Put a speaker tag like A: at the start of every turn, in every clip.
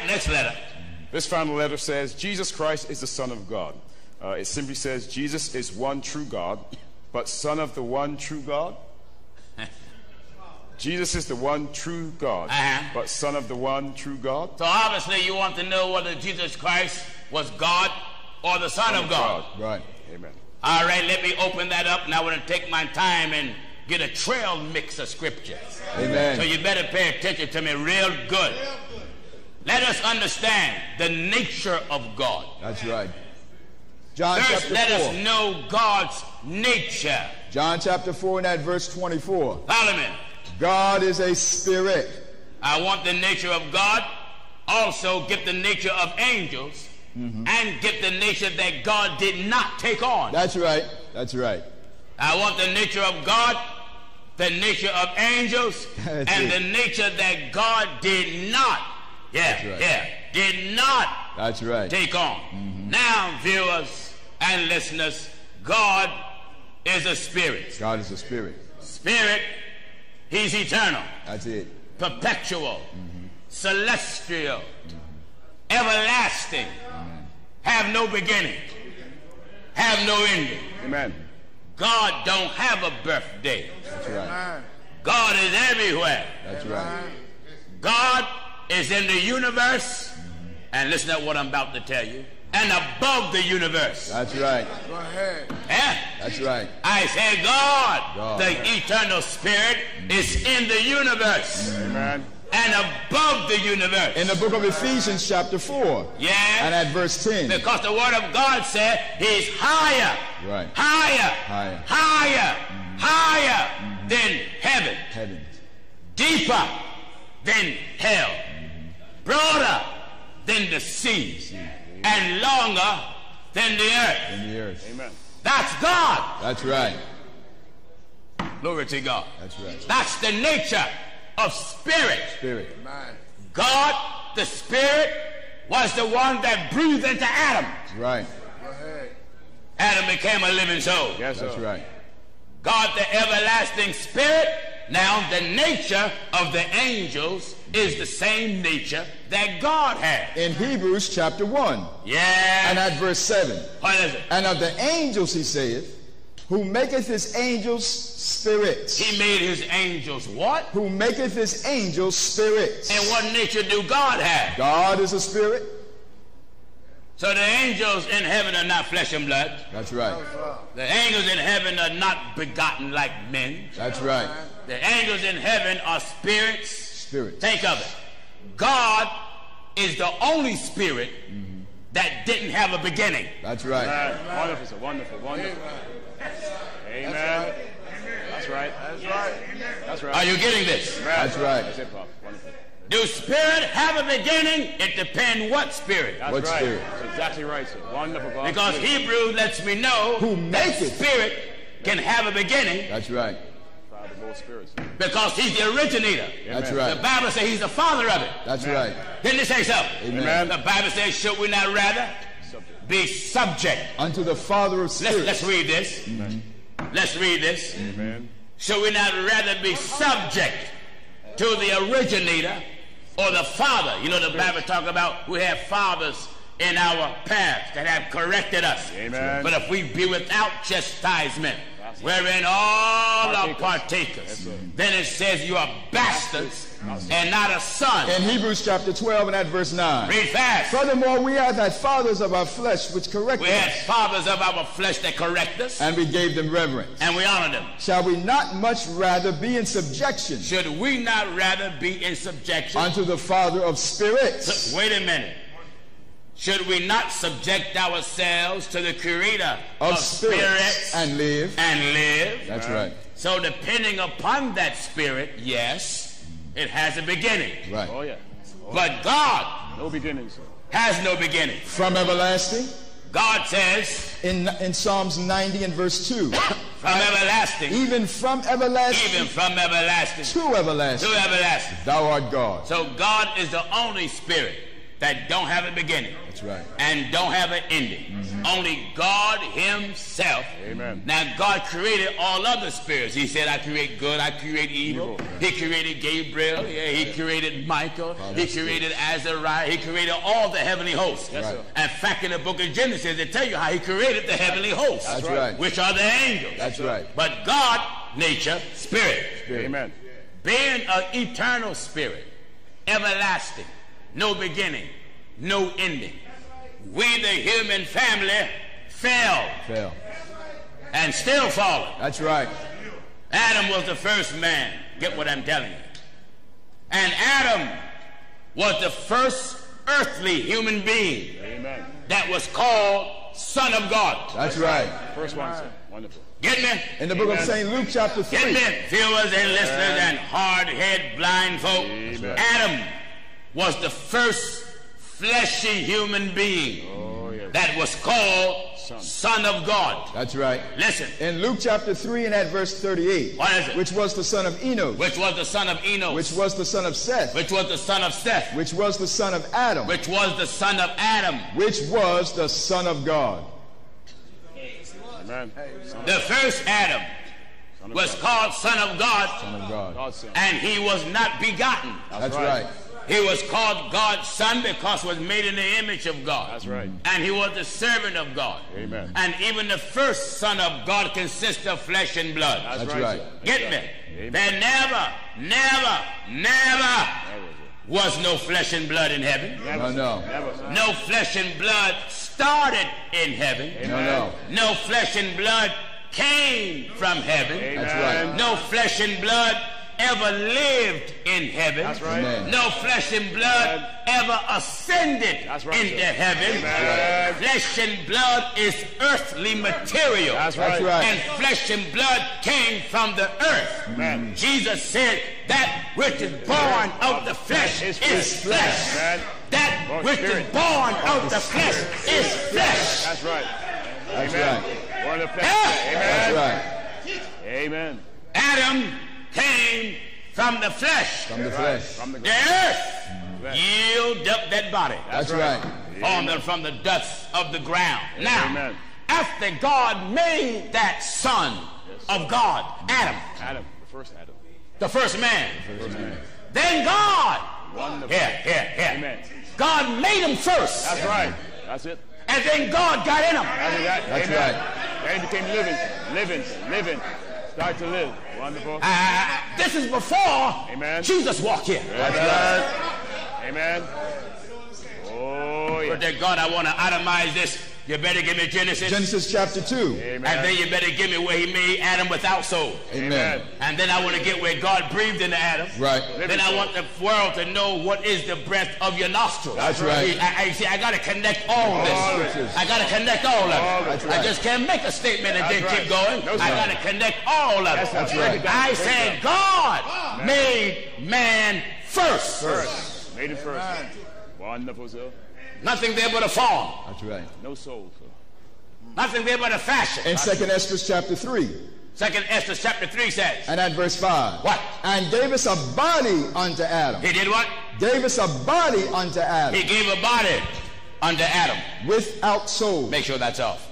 A: next letter.
B: This final letter says, Jesus Christ is the Son of God. It simply says, Jesus is one true God, but Son of the one true God. Jesus is the one true God, but Son of the one true God.
A: So obviously you want to know whether Jesus Christ was God or the Son of God.
C: Right.
B: Amen.
A: All right, let me open that up. Now I want to take my time and get a trail mix of scripture.
C: Amen.
A: So you better pay attention to me real good. Let us understand the nature of God.
C: That's right. John
A: First,
C: chapter 4.
A: let us know God's nature.
C: John chapter 4 and at verse 24.
A: Follow me.
C: God is a spirit.
A: I want the nature of God. Also get the nature of angels. And get the nature that God did not take on.
C: That's right. That's right.
A: I want the nature of God, the nature of angels, and the nature that God did not, did not
C: That's right.
A: take on. Now, viewers and listeners, God is a spirit.
C: God is a spirit.
A: Spirit, he's eternal,
C: That's it.
A: perpetual, celestial, everlasting, have no beginning, have no ending.
B: Amen.
A: God don't have a birthday.
C: That's right.
A: God is everywhere.
C: That's right.
A: God is in the universe, and listen to what I'm about to tell you, and above the universe.
C: That's right.
D: Go ahead.
C: That's right.
A: I say God, the eternal spirit, is in the universe.
B: Amen.
A: And above the universe.
C: In the book of Ephesians chapter 4.
A: Yeah.
C: And at verse 10.
A: Because the word of God said he's higher.
C: Right.
A: Higher. Higher than heaven.
C: Heaven.
A: Deeper than hell. Broader than the sea. And longer than the earth.
C: In the earth.
B: Amen.
A: That's God.
C: That's right.
A: Glory to God.
C: That's right.
A: That's the nature of spirit.
C: Spirit.
A: God, the spirit, was the one that breathed into Adam.
C: Right.
A: Adam became a living soul.
B: Yes,
C: That's
B: sir.
C: right.
A: God, the everlasting spirit. Now, the nature of the angels is the same nature that God has.
C: In Hebrews chapter 1.
A: Yeah.
C: And at verse 7.
A: What is it?
C: And of the angels, he saith, who maketh his angels spirits.
A: He made his angels what?
C: Who maketh his angels spirits.
A: And what nature do God have?
C: God is a spirit.
A: So the angels in heaven are not flesh and blood.
C: That's right.
A: The angels in heaven are not begotten like men.
C: That's right.
A: The angels in heaven are spirits.
C: Spirit.
A: Think of it. God is the only spirit that didn't have a beginning.
C: That's right.
B: Wonderful, sir. Wonderful. Amen. That's right. That's right.
A: Are you getting this?
C: That's right.
B: That's it, Pop. Wonderful.
A: Do spirit have a beginning? It depends what spirit.
B: That's
C: What
B: right.
C: spirit?
B: That's exactly right, sir. Wonderful, Bob.
A: Because Hebrew lets me know
C: Who
A: that
C: maketh.
A: spirit can have a beginning
C: That's right.
B: Father, Lord, spirits.
A: because he's the originator.
C: That's
A: The
C: right.
A: Bible says he's the father of it.
C: That's right.
A: Didn't it say so?
C: Amen.
A: The Bible says, should we not rather be subject?
C: Unto the Father of spirits.
A: Let's read this. Let's read this.
B: Amen.
A: Should we not rather be subject to the originator or the father? You know, the Bible talk about we have fathers in our past that have corrected us.
B: Amen.
A: But if we be without chastisement, wherein all are partakers, then it says you are bastards and not a son.
C: In Hebrews chapter 12 and at verse 9.
A: Read fast.
C: Furthermore, we have had fathers of our flesh which correct
A: We had
C: us,
A: fathers of our flesh that correct us,
C: and we gave them reverence.
A: and we honor them.
C: Shall we not much rather be in subjection
A: Should we not rather be in subjection?
C: unto the Father of spirits?
A: Wait a minute. Should we not subject ourselves to the creator
C: Of
A: spirits
C: and live.
A: and live?
C: That's right.
A: So depending upon that spirit, yes, it has a beginning.
C: Right.
B: Oh, yeah.
A: But God
B: No beginning, sir.
A: has no beginning.
C: From everlasting.
A: God says,
C: In Psalms 90 and verse 2.
A: from everlasting,
C: Even from everlasting
A: even from everlasting
C: to everlasting.
A: to everlasting.
C: Thou art God.
A: So God is the only spirit that don't have a beginning.
C: That's right.
A: And don't have an ending. Only God himself.
B: Amen.
A: Now God created all other spirits. He said, I create good, I create evil. He created Gabriel. Yeah, he created Michael. He created Azariah. He created all the heavenly hosts.
B: Yes, sir.
A: In fact, in the book of Genesis, they tell you how he created the heavenly hosts.
C: That's right.
A: Which are the angels.
C: That's right.
A: But God, nature, spirit.
B: Amen.
A: Being an eternal spirit, everlasting, no beginning, no ending. We, the human family, fell and still fallen.
C: That's right.
A: Adam was the first man. Get what I'm telling you. And Adam was the first earthly human being
B: Amen.
A: that was called Son of God.
C: That's right.
B: First one, sir. Wonderful.
A: Get me?
C: In the book of St. Luke chapter
A: Get
C: 3.
A: me, viewers and listeners and hard-head blind folk.
B: Amen.
A: Adam was the first fleshy human being that was called Son of God.
C: That's right.
A: Listen.
C: In Luke chapter 3 and at verse 38.
A: What is it?
C: Which was the son of Enos.
A: Which was the son of Enos.
C: Which was the son of Seth.
A: Which was the son of Seth.
C: Which was the son of Adam.
A: Which was the son of Adam.
C: Which was the son of God.
B: Amen.
A: The first Adam was called Son of God.
C: Son of God.
B: God's son.
A: And he was not begotten.
C: That's right.
A: He was called God's son because he was made in the image of God.
B: That's right.
A: And he was the servant of God.
B: Amen.
A: And even the first son of God consists of flesh and blood.
C: That's right.
A: Get me?
B: Amen.
A: There never was no flesh and blood in heaven.
C: No.
A: No flesh and blood started in heaven.
C: No.
A: No flesh and blood came from heaven.
C: That's right.
A: No flesh and blood ever lived in heaven.
B: That's right.
C: Amen.
A: No flesh and blood ever ascended
B: That's right,
A: into
B: sir.
A: heaven.
B: Amen.
A: Flesh and blood is earthly material.
B: That's right.
C: That's right.
A: And flesh and blood came from the earth.
B: Amen.
A: Jesus said, that which is born of the flesh is flesh.
B: Amen.
A: That which is born of the flesh is flesh.
B: That's right.
C: That's
B: Amen.
C: right.
B: Born of the flesh.
A: Yeah.
C: That's
B: Amen.
C: right.
B: Amen.
A: Adam came from the flesh.
C: From the flesh.
B: From the
A: The earth yielded up that body.
C: That's right.
A: Formed them from the dust of the ground. Now,
B: Amen.
A: after God made that son of God, Adam,
B: Adam, the first Adam.
A: the first man, then God,
B: Wonderful.
A: here,
B: Amen.
A: God made him first.
B: That's right. That's it.
A: And then God got in him.
B: That's
C: That's
B: Amen.
C: right.
B: Then he became living. Start to live. Wonderful.
A: This is before
B: Amen.
A: Jesus walked here.
B: That's right. Amen. Oh, yeah.
A: But then God, I want to itemize this. You better give me Genesis.
C: Genesis chapter 2.
B: Amen.
A: And then you better give me where he made Adam without soul.
C: Amen.
A: And then I want to get where God breathed into Adam.
C: Right.
A: Then I want the world to know what is the breath of your nostrils.
C: That's right.
A: See, I got to connect all this.
C: this.
A: I got to connect all of it.
C: That's
A: I
C: right.
A: just can't make a statement and
B: That's
A: then
B: right.
A: keep going.
B: No, sir.
A: I got to connect all of it.
C: That's right.
A: I said God made man first.
B: First. Made it first. Wonderful, sir.
A: Nothing there but a form.
C: That's right.
B: No soul, sir.
A: Nothing there but a fashion.
C: In 2nd Esther chapter 3
A: Second Esther chapter 3 says.
C: and at verse 5.
A: What?
C: And gave us a body unto Adam.
A: He did what?
C: Gave us a body unto Adam.
A: He gave a body unto Adam.
C: Without soul.
A: Make sure that's off.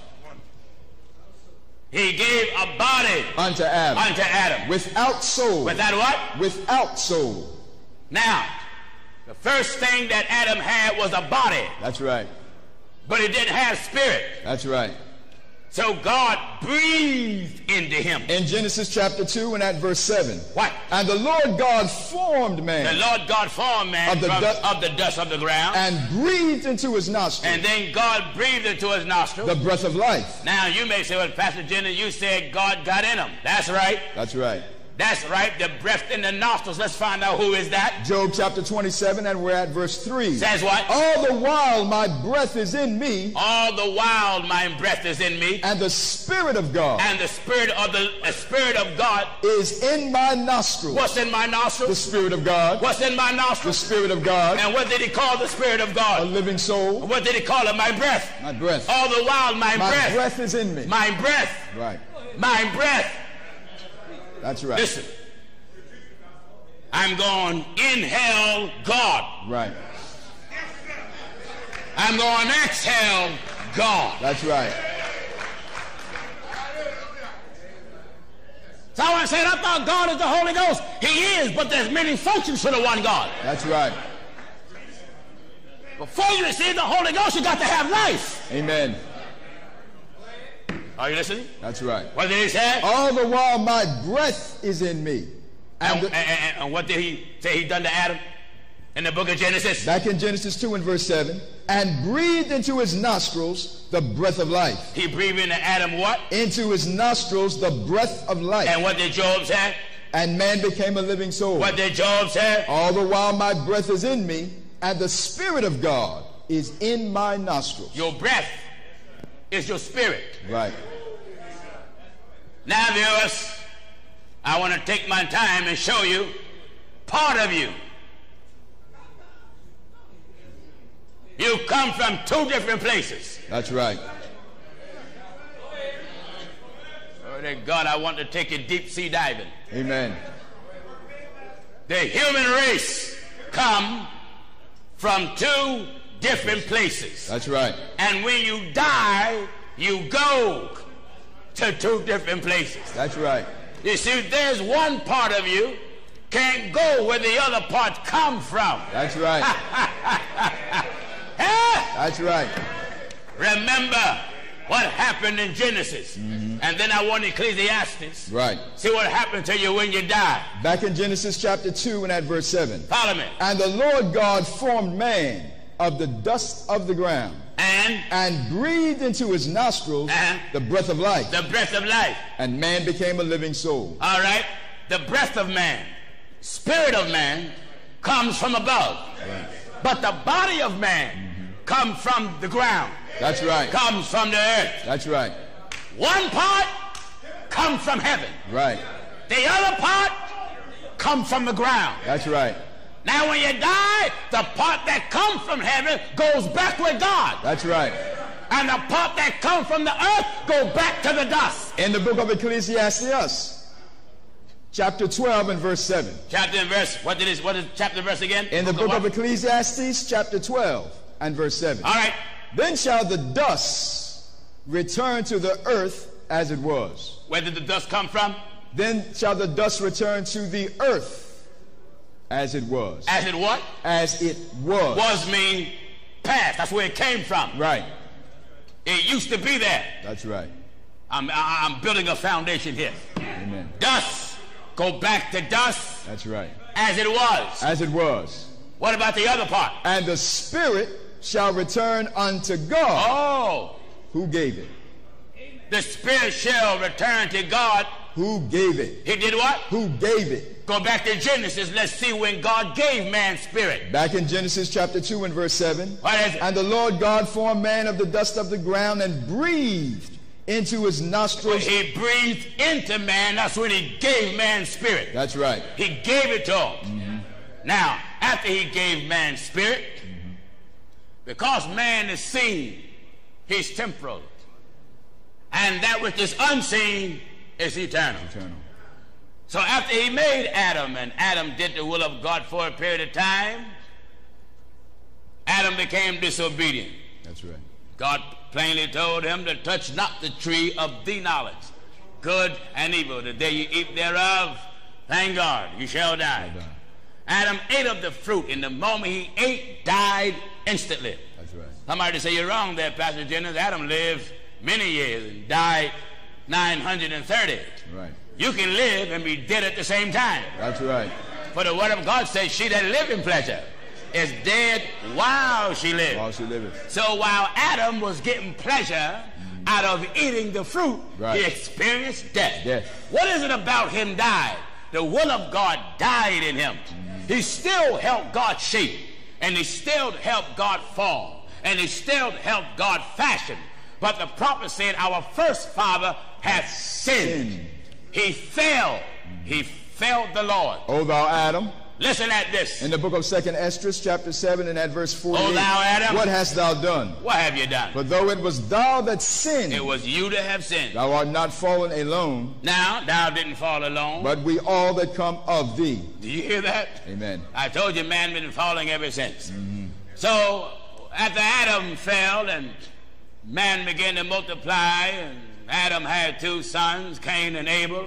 A: He gave a body
C: Unto Adam.
A: unto Adam.
C: Without soul.
A: Without what?
C: Without soul.
A: Now, the first thing that Adam had was a body,
C: That's right.
A: but he didn't have spirit.
C: That's right.
A: So God breathed into him.
C: In Genesis chapter 2 and at verse 7.
A: What?
C: And the Lord God formed
A: The
C: man
A: Lord God formed man
C: Of the
A: from
C: dust-
A: of the dust of the ground.
C: and breathed into his nostrils
A: And then God breathed into his nostrils.
C: the breath of life.
A: Now you may say, well, Pastor Jenner, you said God got in him. That's right.
C: That's right.
A: That's right. The breath in the nostrils. Let's find out who is that.
C: Job chapter 27 and we're at verse 3.
A: Says what?
C: All the while my breath is in me,
A: All the while my breath is in me,
C: and the Spirit of God
A: and the spirit of God.
C: is in my nostrils.
A: What's in my
C: The
A: nostrils?
C: Spirit of God.
A: What's in my
C: The
A: nostrils?
C: Spirit of God.
A: And what did he call the spirit of
C: A
A: God?
C: living soul.
A: What did he call it? My breath.
C: My breath.
A: All the while my
C: My
A: breath.
C: breath is in me.
A: My breath.
C: Right.
A: My breath.
C: That's right.
A: Listen. I'm going to inhale God.
C: Right.
A: I'm going to exhale God.
C: That's right.
A: So I said, I thought God is the Holy Ghost. He is, but there's many functions to the one God.
C: That's right.
A: Before you receive the Holy Ghost, you got to have life.
C: Amen.
A: Are you listening?
C: That's right.
A: What did he say?
C: All the while my breath is in me.
A: And what did he say he done to Adam in the book of Genesis?
C: Back in Genesis 2 and verse 7. And breathed into his nostrils the breath of life.
A: He breathed into Adam what?
C: Into his nostrils the breath of life.
A: And what did Job say?
C: And man became a living soul.
A: What did Job say?
C: All the while my breath is in me, and the Spirit of God is in my nostrils.
A: Your breath is your spirit.
C: Right.
A: Now, viewers, I want to take my time and show you part of you. You come from two different places.
C: That's right.
A: Oh, dear God, I want to take you deep sea diving.
C: Amen.
A: The human race come from two different places.
C: That's right.
A: And when you die, you go to two different places.
C: That's right.
A: You see, there's one part of you can't go where the other part come from.
C: That's right. That's right.
A: Remember what happened in Genesis. And then I want Ecclesiastes.
C: Right.
A: See what happened to you when you die.
C: Back in Genesis chapter 2 and at verse 7.
A: Follow me.
C: And the Lord God formed man of the dust of the ground. And breathed into his nostrils the breath of life.
A: The breath of life.
C: And man became a living soul.
A: All right. The breath of man, spirit of man, comes from above.
C: Right.
A: But the body of man comes from the ground.
C: That's right.
A: Comes from the earth.
C: That's right.
A: One part comes from heaven.
C: Right.
A: The other part comes from the ground.
C: That's right.
A: Now when you die, the part that comes from heaven goes back with God.
C: That's right.
A: And the part that comes from the earth goes back to the dust.
C: In the book of Ecclesiastes, chapter 12 and verse 7.
A: Chapter and verse, what is chapter and verse again?
C: In the book of Ecclesiastes, chapter 12 and verse 7.
A: All right.
C: Then shall the dust return to the earth as it was.
A: Where did the dust come from?
C: Then shall the dust return to the earth as it was.
A: As it what?
C: As it was.
A: Was mean past. That's where it came from.
C: Right.
A: It used to be there.
C: That's right.
A: I'm building a foundation here.
C: Amen.
A: Dust. Go back to dust.
C: That's right.
A: As it was.
C: As it was.
A: What about the other part?
C: And the spirit shall return unto God.
A: Oh.
C: Who gave it?
A: The spirit shall return to God.
C: Who gave it?
A: He did what?
C: Who gave it?
A: Go back to Genesis. Let's see when God gave man spirit.
C: Back in Genesis chapter 2 and verse 7.
A: What is it?
C: And the Lord God formed man of the dust of the ground and breathed into his nostrils.
A: When he breathed into man, that's when he gave man spirit.
C: That's right.
A: He gave it to him. Now, after he gave man spirit, because man is seen, he's temporal. And that which is unseen is eternal. So after he made Adam, and Adam did the will of God for a period of time, Adam became disobedient.
C: That's right.
A: God plainly told him to touch not the tree of the knowledge, good and evil. The day you eat thereof, thank God, you shall die. Adam ate of the fruit, and the moment he ate, died instantly.
C: That's right.
A: Somebody say you're wrong there, Pastor Jennings. Adam lived many years and died 930.
C: Right.
A: You can live and be dead at the same time.
C: That's right.
A: For the word of God says, she that lived in pleasure is dead while she lived.
C: While she liveth.
A: So while Adam was getting pleasure out of eating the fruit,
C: right,
A: he experienced death.
C: Death.
A: What is it about him died? The will of God died in him. He still helped God shape, and he still helped God form, and he still helped God fashion. But the prophet said, our first father hath sinned. He fell. He failed the Lord.
C: O thou Adam.
A: Listen at this.
C: In the book of 2nd Esdras, chapter 7, and at verse 48.
A: O thou Adam.
C: What hast thou done?
A: What have you done?
C: For though it was thou that sinned.
A: It was you that have sinned.
C: Thou art not fallen alone.
A: Now, thou didn't fall alone.
C: But we all that come of thee.
A: Do you hear that?
C: Amen.
A: I told you man been falling ever since. So, after Adam fell and man began to multiply, and Adam had 2 sons, Cain and Abel.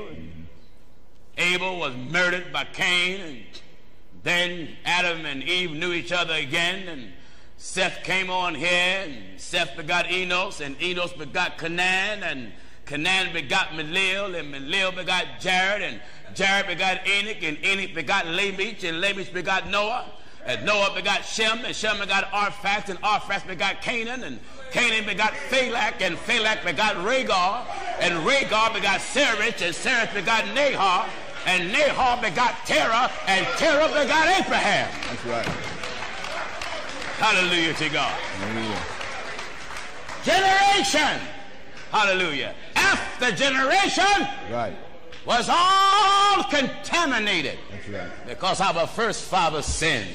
A: Abel was murdered by Cain, and then Adam and Eve knew each other again, and Seth came on here, and Seth begot Enos, and Enos begot Canaan, and Canaan begot Malil, and Malil begot Jared, and Jared begot Enoch, and Enoch begot Lamech, and Lamech begot Noah, and Noah begot Shem, and Shem begot Arphaxad, and Arphaxad begot Canaan, and Canaan begot Phalak, and Phalak begot Rhagar, and Rhagar begot Serach, and Serach begot Nahor, and Nahor begot Terah, and Terah begot Abraham.
C: That's right.
A: Hallelujah to God.
C: Hallelujah.
A: Generation. Hallelujah. After generation
C: Right.
A: was all contaminated.
C: That's right.
A: Because our first father sinned.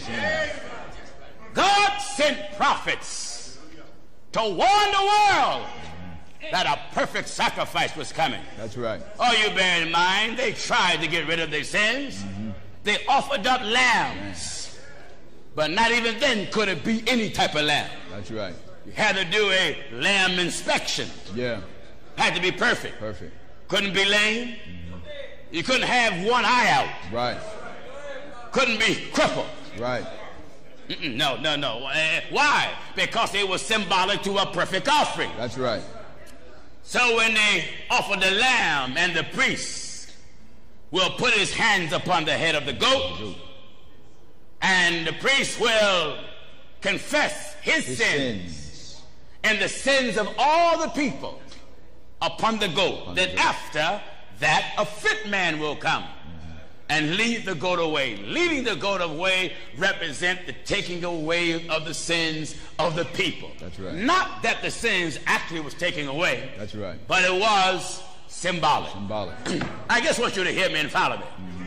A: God sent prophets to warn the world that a perfect sacrifice was coming.
C: That's right.
A: Oh, you bear in mind, they tried to get rid of their sins. They offered up lambs. But not even then could it be any type of lamb.
C: That's right.
A: You had to do a lamb inspection.
C: Yeah.
A: Had to be perfect.
C: Perfect.
A: Couldn't be lame. You couldn't have one eye out.
C: Right.
A: Couldn't be crippled.
C: Right.
A: No. Why? Because it was symbolic to a perfect offering.
C: That's right.
A: So when they offer the lamb, and the priest will put his hands upon the head of the goat, and the priest will confess his sins and the sins of all the people upon the goat. Then after that, a fit man will come and lead the goat away. Leading the goat away represent the taking away of the sins of the people.
C: That's right.
A: Not that the sins actually was taken away.
C: That's right.
A: But it was symbolic.
C: Symbolic.
A: I just want you to hear me and follow me.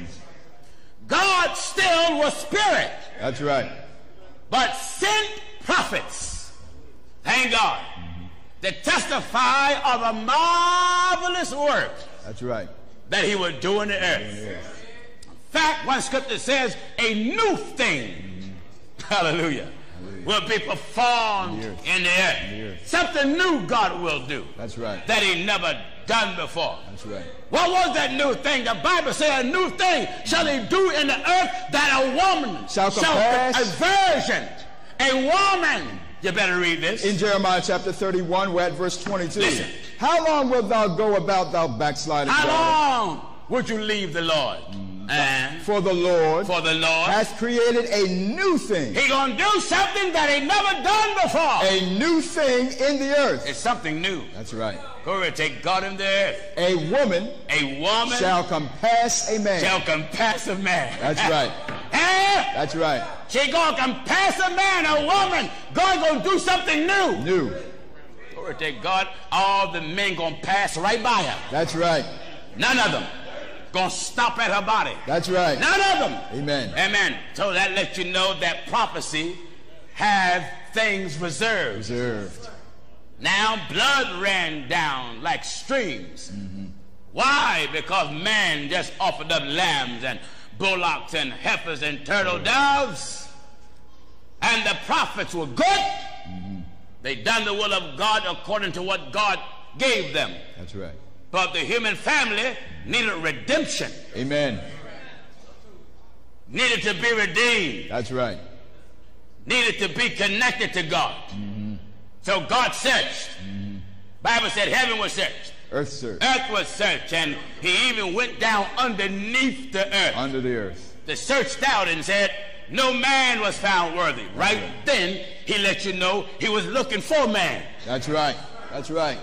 A: God still was spirit.
C: That's right.
A: But sent prophets, thank God, to testify of a marvelous work
C: That's right.
A: that he would do in the earth. In fact, one scripture says a new thing, hallelujah, will be performed in the earth. Something new God will do.
C: That's right.
A: That he never done before.
C: That's right.
A: What was that new thing? The Bible says a new thing shall he do in the earth, that a woman
C: shall compass.
A: A virgin, a woman. You better read this.
C: In Jeremiah chapter 31, we're at verse 22.
A: Listen.
C: How long wilt thou go about, thou backsliding
A: How
C: daughter?
A: long would you leave the Lord? And
C: For the Lord
A: has
C: has created a new thing.
A: he gonna do something that he never done before.
C: A new thing in the earth.
A: It's something new.
C: That's right.
A: Glory to God in the earth.
C: A woman shall compass a man.
A: shall compass a man.
C: That's right. That's right.
A: She gonna compass a man, a woman. God gonna do something new.
C: New.
A: Glory to God. All the men gonna pass right by her.
C: That's right.
A: None of them gonna stop at her body.
C: That's right.
A: None of them.
C: Amen.
A: Amen. So that lets you know that prophecy have things reserved.
C: Reserved.
A: Now blood ran down like streams. Why? Because man just offered up lambs and bullocks and heifers and turtle doves, and the prophets were good. They done the will of God according to what God gave them.
C: That's right.
A: But the human family needed redemption.
C: Amen.
A: Needed to be redeemed.
C: That's right.
A: Needed to be connected to God. So God searched. Bible said heaven was searched.
C: Earth search.
A: Earth was searched, and he even went down underneath the earth.
C: Under the earth.
A: They searched out and said no man was found worthy. Right then he let you know he was looking for man.
C: That's right. That's right.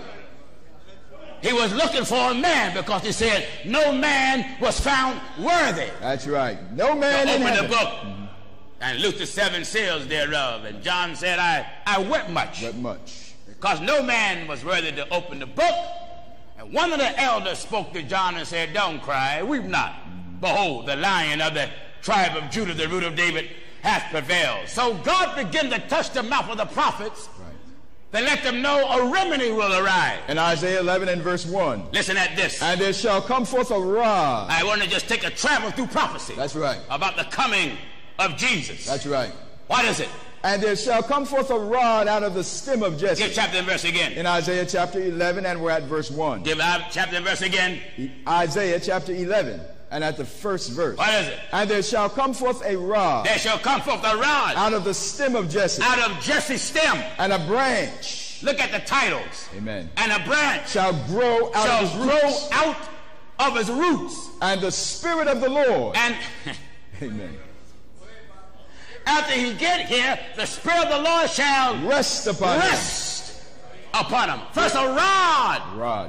A: He was looking for a man because he said no man was found worthy.
C: That's right. No man in
A: Open
C: heaven.
A: the book and look the 7 seals thereof. And John said, I wept much.
C: Wept much.
A: Because no man was worthy to open the book. And one of the elders spoke to John and said, don't cry, weep not. Behold, the Lion of the tribe of Judah, the root of David, hath prevailed. So God began to touch the mouth of the prophets to let them know a remedy will arise.
C: In Isaiah 11 and verse 1.
A: Listen at this.
C: And there shall come forth a rod.
A: I want to just take a travel through prophecy.
C: That's right.
A: About the coming of Jesus.
C: That's right.
A: What is it?
C: And there shall come forth a rod out of the stem of Jesse.
A: Give chapter and verse again.
C: In Isaiah chapter 11, and we're at verse 1.
A: Give chapter and verse again.
C: Isaiah chapter 11, and at the first verse.
A: What is it?
C: And there shall come forth a rod.
A: There shall come forth a rod.
C: Out of the stem of Jesse.
A: Out of Jesse's stem.
C: And a branch.
A: Look at the titles.
C: Amen.
A: And a branch
C: shall grow out of his roots.
A: Out of his roots.
C: And the Spirit of the Lord.
A: And
C: amen.
A: After he get here, the Spirit of the Lord shall
C: rest upon
A: him. First a rod.
C: Rod.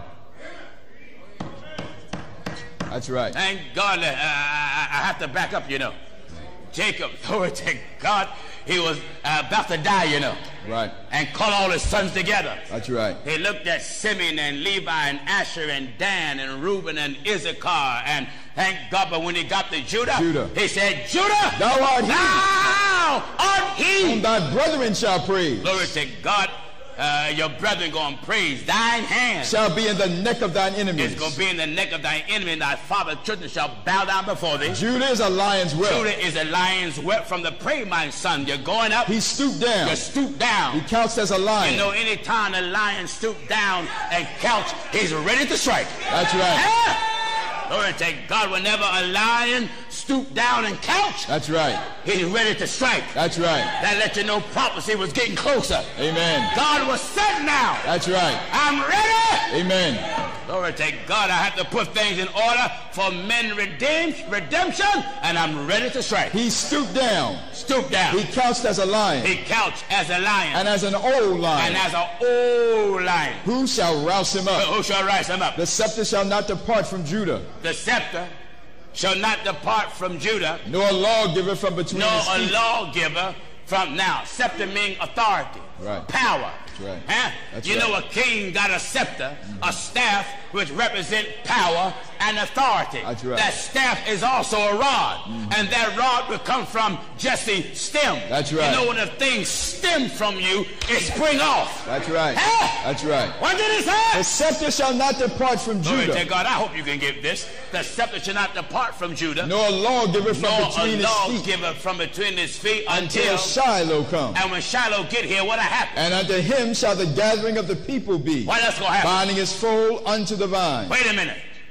C: That's right.
A: Thank God. I have to back up, you know. Jacob, glory to God, he was about to die, you know.
C: Right.
A: And call all his sons together.
C: That's right.
A: He looked at Simeon and Levi and Asher and Dan and Reuben and Issachar, and thank God, but when he got to Judah, he said, Judah,
C: thou art he.
A: Thou art he.
C: Whom thy brethren shall praise.
A: Glory to God. Your brethren going to praise. Thine hand
C: shall be in the neck of thine enemies.
A: It's going to be in the neck of thine enemy, and thy father's children shall bow down before thee.
C: Judah is a lion's whelp.
A: Judah is a lion's whelp from the prey, my son. You're going up.
C: He stooped down.
A: You stoop down.
C: He counts as a lion.
A: You know, any time a lion stoop down and couch, he's ready to strike.
C: That's right.
A: Glory to God, whenever a lion stoop down and couch,
C: that's right,
A: he's ready to strike.
C: That's right.
A: That let you know prophecy was getting closer.
C: Amen.
A: God was set now.
C: That's right.
A: I'm ready.
C: Amen.
A: Glory to God. I have to put things in order for men redemption, and I'm ready to strike.
C: He stooped down.
A: Stooped down.
C: He couched as a lion.
A: He couched as a lion.
C: And as an old lion.
A: And as an old lion.
C: Who shall rouse him up?
A: Who shall rise him up?
C: The scepter shall not depart from Judah.
A: The scepter shall not depart from Judah.
C: Nor a lawgiver from between his feet.
A: Nor a lawgiver from now. Scepter means authority.
C: Right.
A: Power.
C: That's right.
A: Huh?
C: That's
A: you
C: right.
A: know, a king got a scepter, a staff, which represent power and authority.
C: That's right.
A: That staff is also a rod. And that rod will come from Jesse's stem.
C: That's right.
A: You know, when a thing stems from you, it spring off.
C: That's right.
A: Huh?
C: That's right.
A: What did he say?
C: The scepter shall not depart from Judah.
A: Glory to God. I hope you can get this. The scepter shall not depart from Judah.
C: Nor a lawgiver from between his feet.
A: Nor a lawgiver from between his feet
C: until Shiloh come.
A: And when Shiloh get here, what'll happen?
C: And unto him shall the gathering of the people be.
A: What else gonna happen?
C: Binding his foal unto the vine.
A: Wait a minute.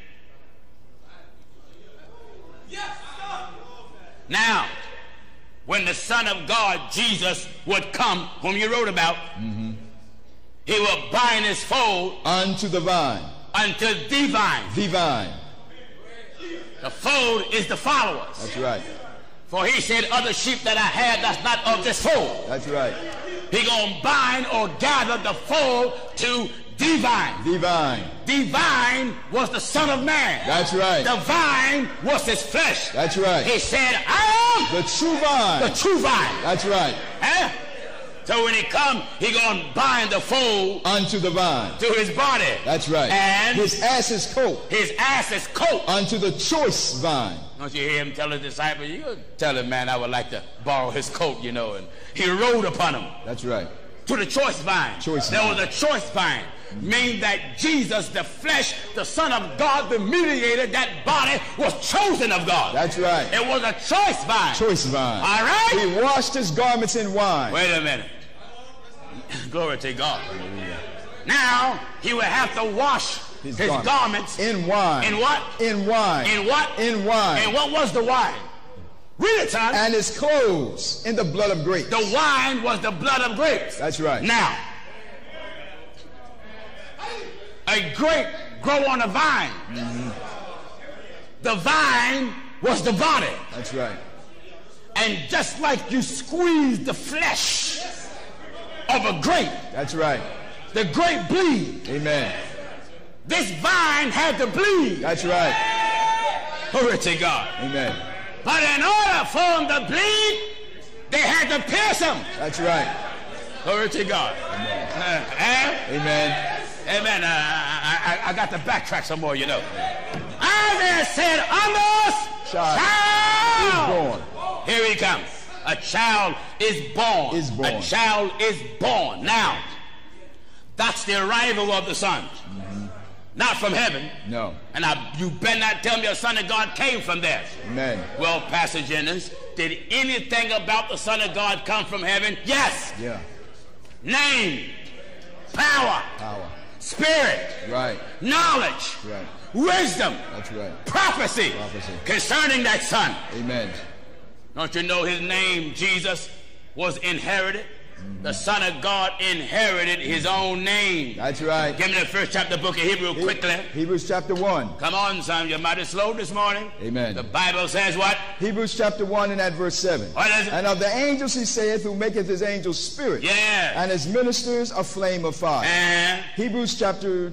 A: Now, when the Son of God, Jesus, would come, whom you wrote about, he will bind his foal
C: unto the vine.
A: Unto the vine.
C: The vine.
A: The fold is the followers.
C: That's right.
A: For he said, other sheep that I had, that's not of this fold.
C: That's right.
A: He gonna bind or gather the fold to the vine.
C: The vine.
A: The vine was the Son of Man.
C: That's right.
A: The vine was his flesh.
C: That's right.
A: He said, I am
C: the true vine.
A: The true vine.
C: That's right.
A: Huh? So when he come, he gonna bind the fold
C: unto the vine.
A: To his body.
C: That's right.
A: And
C: his ass's coat.
A: His ass's coat.
C: Unto the choice vine.
A: Don't you hear him tell his disciples, you tell him, man, I would like to borrow his coat, you know, and he rode upon him.
C: That's right.
A: To the choice vine. There was a choice vine. Meaning that Jesus, the flesh, the Son of God, the mediator, that body was chosen of God.
C: That's right.
A: It was a choice vine.
C: Choice vine.
A: All right?
C: He washed his garments in wine.
A: Wait a minute. Glory to God. Now, he would have to wash his garments
C: in wine.
A: In what?
C: In wine.
A: In what?
C: In wine.
A: And what was the wine? Read it, son.
C: And his clothes in the blood of grapes.
A: The wine was the blood of grapes.
C: That's right.
A: Now, a grape grow on a vine. The vine was the body.
C: That's right.
A: And just like you squeeze the flesh of a grape.
C: That's right.
A: The grape bleed.
C: Amen.
A: This vine had to bleed.
C: That's right.
A: Glory to God.
C: Amen.
A: But in order for them to bleed, they had to pierce him.
C: That's right.
A: Glory to God.
C: Amen. Amen.
A: Amen. I got to backtrack some more, you know. Isaiah said, under us, child
C: is born.
A: Here he comes. A child is born.
C: Is born.
A: A child is born. Now, that's the arrival of the Son. Not from heaven.
C: No.
A: And you better not tell me a Son of God came from there.
C: Amen.
A: Well, Pastor Jennings, did anything about the Son of God come from heaven? Yes.
C: Yeah.
A: Name, power, spirit,
C: right,
A: knowledge,
C: right,
A: wisdom,
C: that's right,
A: prophecy concerning that Son.
C: Amen.
A: Don't you know his name, Jesus, was inherited? The Son of God inherited his own name.
C: That's right.
A: Give me the first chapter book of Hebrews quickly.
C: Hebrews chapter 1.
A: Come on, son. You're mighty slow this morning.
C: Amen.
A: The Bible says what?
C: Hebrews chapter 1 and at verse 7.
A: What is it?
C: And of the angels he saith, who maketh his angels spirit.
A: Yeah.
C: And his ministers a flame of fire. Hebrews chapter...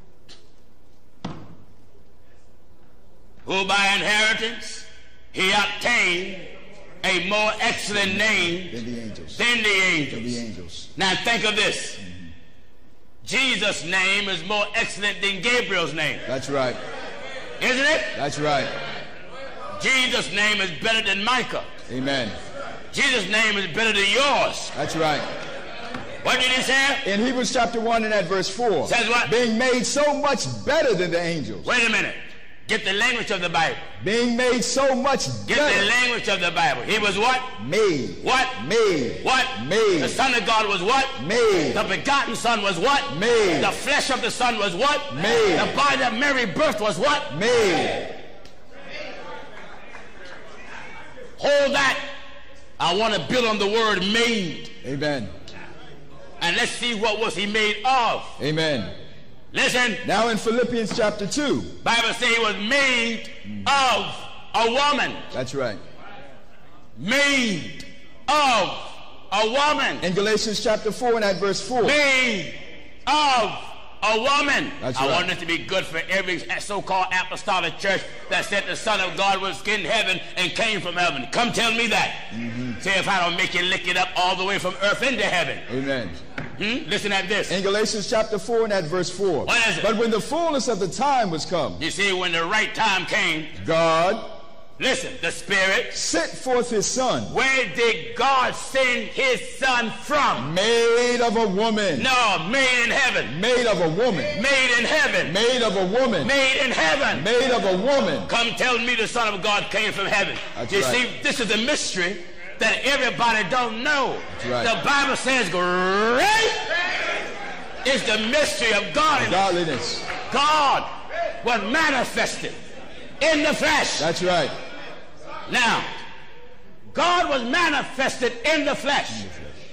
A: Who by inheritance he obtained a more excellent name
C: than the angels.
A: Now think of this. Jesus' name is more excellent than Gabriel's name.
C: That's right.
A: Isn't it?
C: That's right.
A: Jesus' name is better than Micah.
C: Amen.
A: Jesus' name is better than yours.
C: That's right.
A: What did he say?
C: In Hebrews chapter 1 and at verse 4.
A: Says what?
C: Being made so much better than the angels.
A: Wait a minute. Get the language of the Bible.
C: Being made so much better.
A: Get the language of the Bible. He was what?
C: Made.
A: What?
C: Made.
A: What?
C: Made.
A: The Son of God was what?
C: Made.
A: The begotten Son was what?
C: Made.
A: The flesh of the Son was what?
C: Made.
A: The body that Mary birthed was what?
C: Made.
A: Hold that. I want to build on the word made.
C: Amen.
A: And let's see what was he made of.
C: Amen.
A: Listen.
C: Now in Philippians chapter 2.
A: Bible says he was made of a woman.
C: That's right.
A: Made of a woman.
C: In Galatians chapter 4 and at verse 4.
A: Made of a woman.
C: That's
A: I
C: right.
A: want it to be good for every so-called apostolic church that said the Son of God was in heaven and came from heaven. Come tell me that. Say if I don't make you lick it up all the way from earth into heaven.
C: Amen.
A: Listen at this.
C: In Galatians chapter 4 and at verse 4.
A: What is it?
C: But when the fullness of the time was come.
A: You see, when the right time came.
C: God.
A: Listen, the Spirit.
C: Sent forth his Son.
A: Where did God send his Son from?
C: Made of a woman.
A: No, made in heaven.
C: Made of a woman.
A: Made in heaven.
C: Made of a woman.
A: Made in heaven.
C: Made of a woman.
A: Come tell me the Son of God came from heaven.
C: That's
A: you
C: right.
A: see, this is a mystery that everybody don't know.
C: That's right.
A: The Bible says great is the mystery of God.
C: Godliness.
A: God was manifested in the flesh.
C: That's right.
A: Now, God was manifested in the flesh.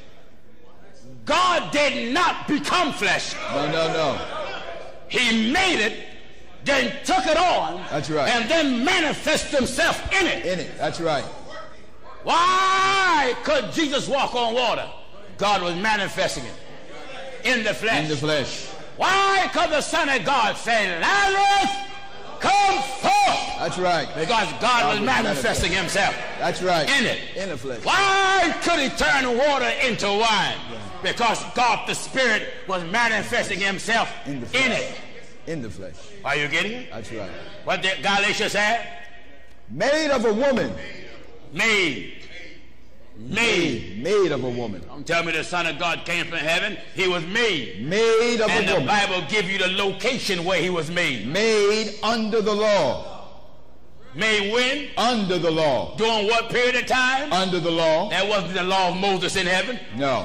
A: God did not become flesh.
C: No.
A: He made it, then took it on.
C: That's right.
A: And then manifested himself in it.
C: That's right.
A: Why could Jesus walk on water? God was manifesting it in the flesh.
C: In the flesh.
A: Why could the Son of God say, Lazarus, come forth?
C: That's right.
A: Because God was manifesting himself.
C: That's right.
A: In it.
C: In the flesh.
A: Why could he turn water into wine? Because God the Spirit was manifesting himself in it.
C: In the flesh.
A: Are you getting it?
C: That's right.
A: What did Galatians say?
C: Made of a woman.
A: Made
C: of a woman.
A: Don't tell me the Son of God came from heaven. He was made.
C: Made of a woman.
A: And the Bible gives you the location where he was made.
C: Made under the law.
A: Made when?
C: Under the law.
A: During what period of time?
C: Under the law.
A: That wasn't the law of Moses in heaven.
C: No.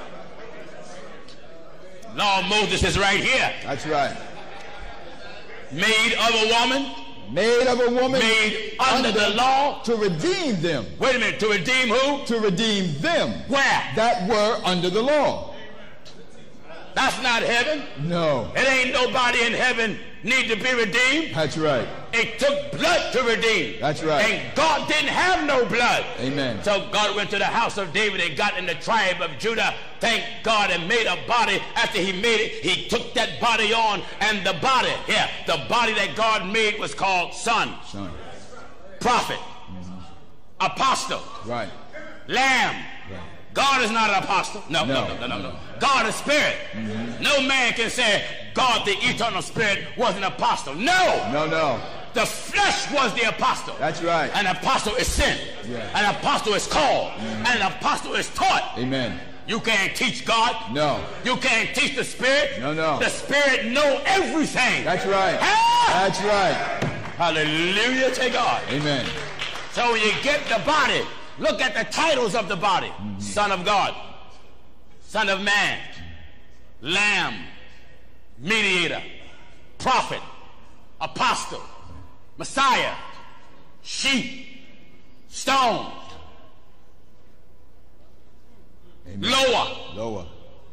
A: Law of Moses is right here.
C: That's right.
A: Made of a woman.
C: Made of a woman.
A: Made under the law.
C: To redeem them.
A: Wait a minute. To redeem who?
C: To redeem them.
A: Where?
C: That were under the law.
A: That's not heaven.
C: No.
A: It ain't nobody in heaven need to be redeemed.
C: That's right.
A: It took blood to redeem.
C: That's right.
A: And God didn't have no blood.
C: Amen.
A: So God went to the house of David and got in the tribe of Judah, thank God, and made a body. After he made it, he took that body on, and the body that God made was called Son. Prophet. Apostle.
C: Right.
A: Lamb. Right. God is not an apostle. No. God is spirit. No man can say God, the eternal spirit, was an apostle. No. The flesh was the apostle.
C: That's right.
A: An apostle is sent. Yeah. An apostle is called. And an apostle is taught.
C: Amen.
A: You can't teach God.
C: No.
A: You can't teach the spirit.
C: No.
A: The spirit know everything.
C: That's right.
A: That's right. Hallelujah to God.
C: Amen.
A: So when you get the body look at the titles of the body. Son of God, Son of Man, Lamb, Mediator, Prophet, Apostle, Messiah, Sheep, Stone,
C: Amen.
A: Lower.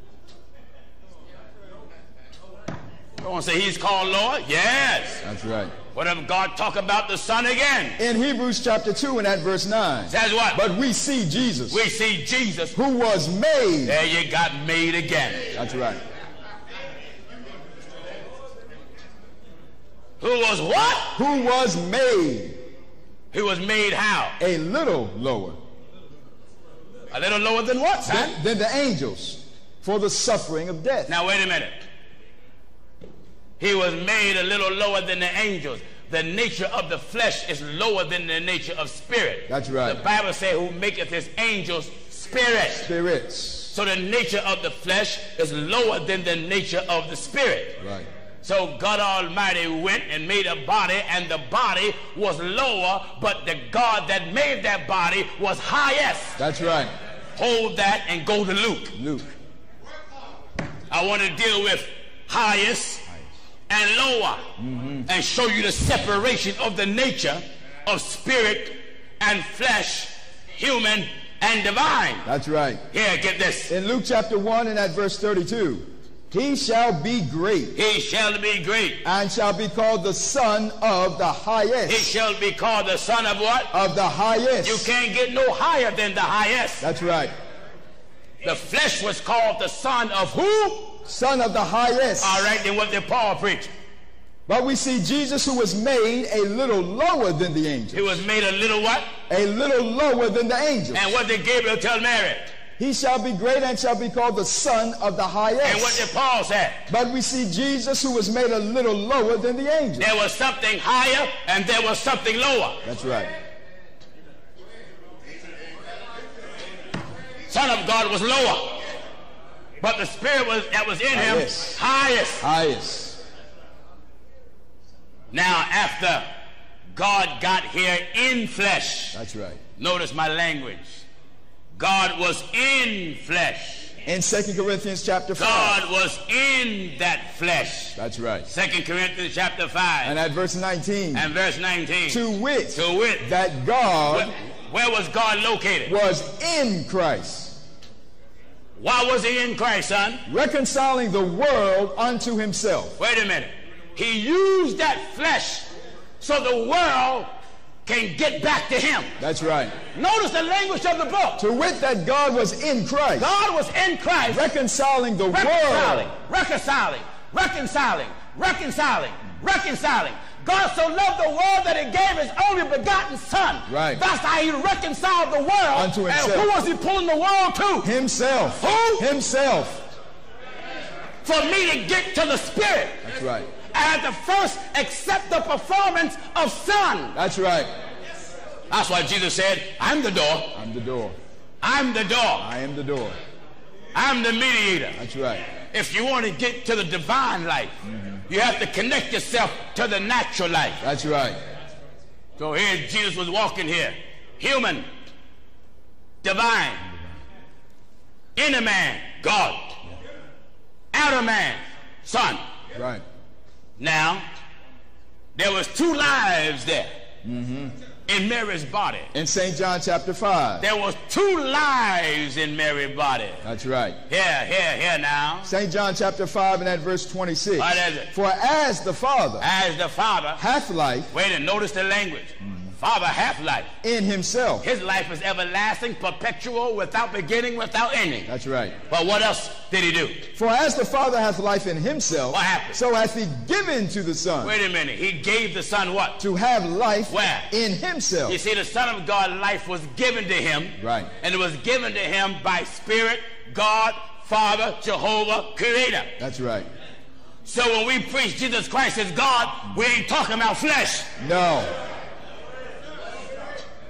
A: You want to say he's called Lord? Yes.
C: That's right.
A: What if God talk about the Son again?
C: In Hebrews chapter 2 and at verse 9.
A: Says what?
C: But we see Jesus.
A: We see Jesus.
C: Who was made.
A: There you got made again.
C: That's right.
A: Who was what?
C: Who was made.
A: He was made how?
C: A little lower.
A: A little lower than what, son?
C: Than the angels, for the suffering of death.
A: Now wait a minute. He was made a little lower than the angels. The nature of the flesh is lower than the nature of spirit.
C: That's right.
A: The Bible says, who maketh his angels spirits.
C: Spirits.
A: So the nature of the flesh is lower than the nature of the spirit.
C: Right.
A: So God Almighty went and made a body, and the body was lower, but the God that made that body was highest.
C: That's right.
A: Hold that and go to Luke.
C: Luke.
A: I want to deal with highest and lower, and show you the separation of the nature of spirit and flesh, human and divine.
C: That's right.
A: Here, get this.
C: In Luke chapter 1 and at verse 32, he shall be great.
A: He shall be great.
C: And shall be called the Son of the Highest.
A: He shall be called the Son of what?
C: Of the Highest.
A: You can't get no higher than the highest.
C: That's right.
A: The flesh was called the Son of who?
C: Son of the Highest.
A: All right, then what did Paul preach?
C: But we see Jesus, who was made a little lower than the angels.
A: He was made a little what?
C: A little lower than the angels.
A: And what did Gabriel tell Mary?
C: He shall be great and shall be called the Son of the Highest.
A: And what did Paul say?
C: But we see Jesus, who was made a little lower than the angels.
A: There was something higher and there was something lower.
C: That's right.
A: Son of God was lower, but the Spirit that was in him highest.
C: Highest.
A: Now, after God got here in flesh.
C: That's right.
A: Notice my language. God was in flesh.
C: In 2 Corinthians chapter 5.
A: God was in that flesh.
C: That's right.
A: 2 Corinthians chapter 5.
C: And at verse 19.
A: And verse 19.
C: To wit.
A: That
C: God.
A: Where was God located?
C: Was in Christ.
A: Why was he in Christ, son?
C: Reconciling the world unto himself.
A: Wait a minute. He used that flesh so the world can get back to him.
C: That's right.
A: Notice the language of the book.
C: To wit that God was in Christ.
A: God was in Christ.
C: Reconciling the world.
A: Reconciling. God so loved the world that he gave his only begotten son.
C: Right.
A: That's how he reconciled the world.
C: Unto himself.
A: And who was he pulling the world to?
C: Himself.
A: Who?
C: Himself.
A: For me to get to the Spirit.
C: That's right.
A: I had to first accept the performance of Son.
C: That's right.
A: That's why Jesus said, I'm the door.
C: I'm the door.
A: I'm the door.
C: I am the door.
A: I'm the mediator.
C: That's right.
A: If you want to get to the divine life, you have to connect yourself to the natural life.
C: That's right.
A: So here Jesus was walking here. Human, divine, inner man, God, outer man, Son.
C: Right.
A: Now, there was two lives there in Mary's body.
C: In St. John chapter 5.
A: There was two lives in Mary's body.
C: That's right.
A: Here now.
C: St. John chapter 5 and at verse 26.
A: What is it?
C: For as the Father hath life.
A: Wait and notice the language. Father hath life.
C: In himself.
A: His life is everlasting, perpetual, without beginning, without ending.
C: That's right.
A: But what else did he do?
C: For as the Father hath life in himself.
A: What happened?
C: So hath he given to the Son.
A: Wait a minute. He gave the Son what?
C: To have life.
A: Where?
C: In himself.
A: You see, the Son of God life was given to him.
C: Right.
A: And it was given to him by Spirit, God, Father, Jehovah, Creator.
C: That's right.
A: So when we preach Jesus Christ as God, we ain't talking about flesh.
C: No.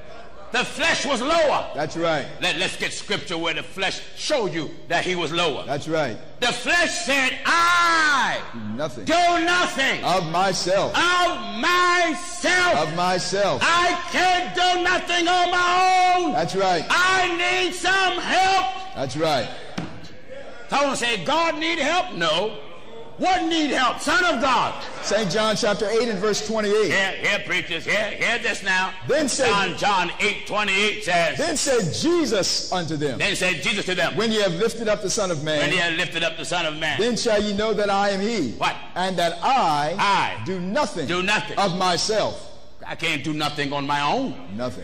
A: The flesh was lower.
C: That's right.
A: Let's get scripture where the flesh showed you that he was lower.
C: That's right.
A: The flesh said, I
C: nothing.
A: Do nothing.
C: Of myself.
A: Of myself.
C: Of myself.
A: I can't do nothing on my own.
C: That's right.
A: I need some help.
C: That's right.
A: Someone say, God need help? No. What need help? Son of God.
C: St. John chapter 8 and verse 28.
A: Here, preachers. Hear this now.
C: Then said,
A: John 8:28 says.
C: Then said Jesus unto them.
A: Then said Jesus to them.
C: When ye have lifted up the Son of Man.
A: When ye have lifted up the Son of Man.
C: Then shall ye know that I am he.
A: What?
C: And that I do nothing.
A: Do nothing.
C: Of myself.
A: I can't do nothing on my own.
C: Nothing.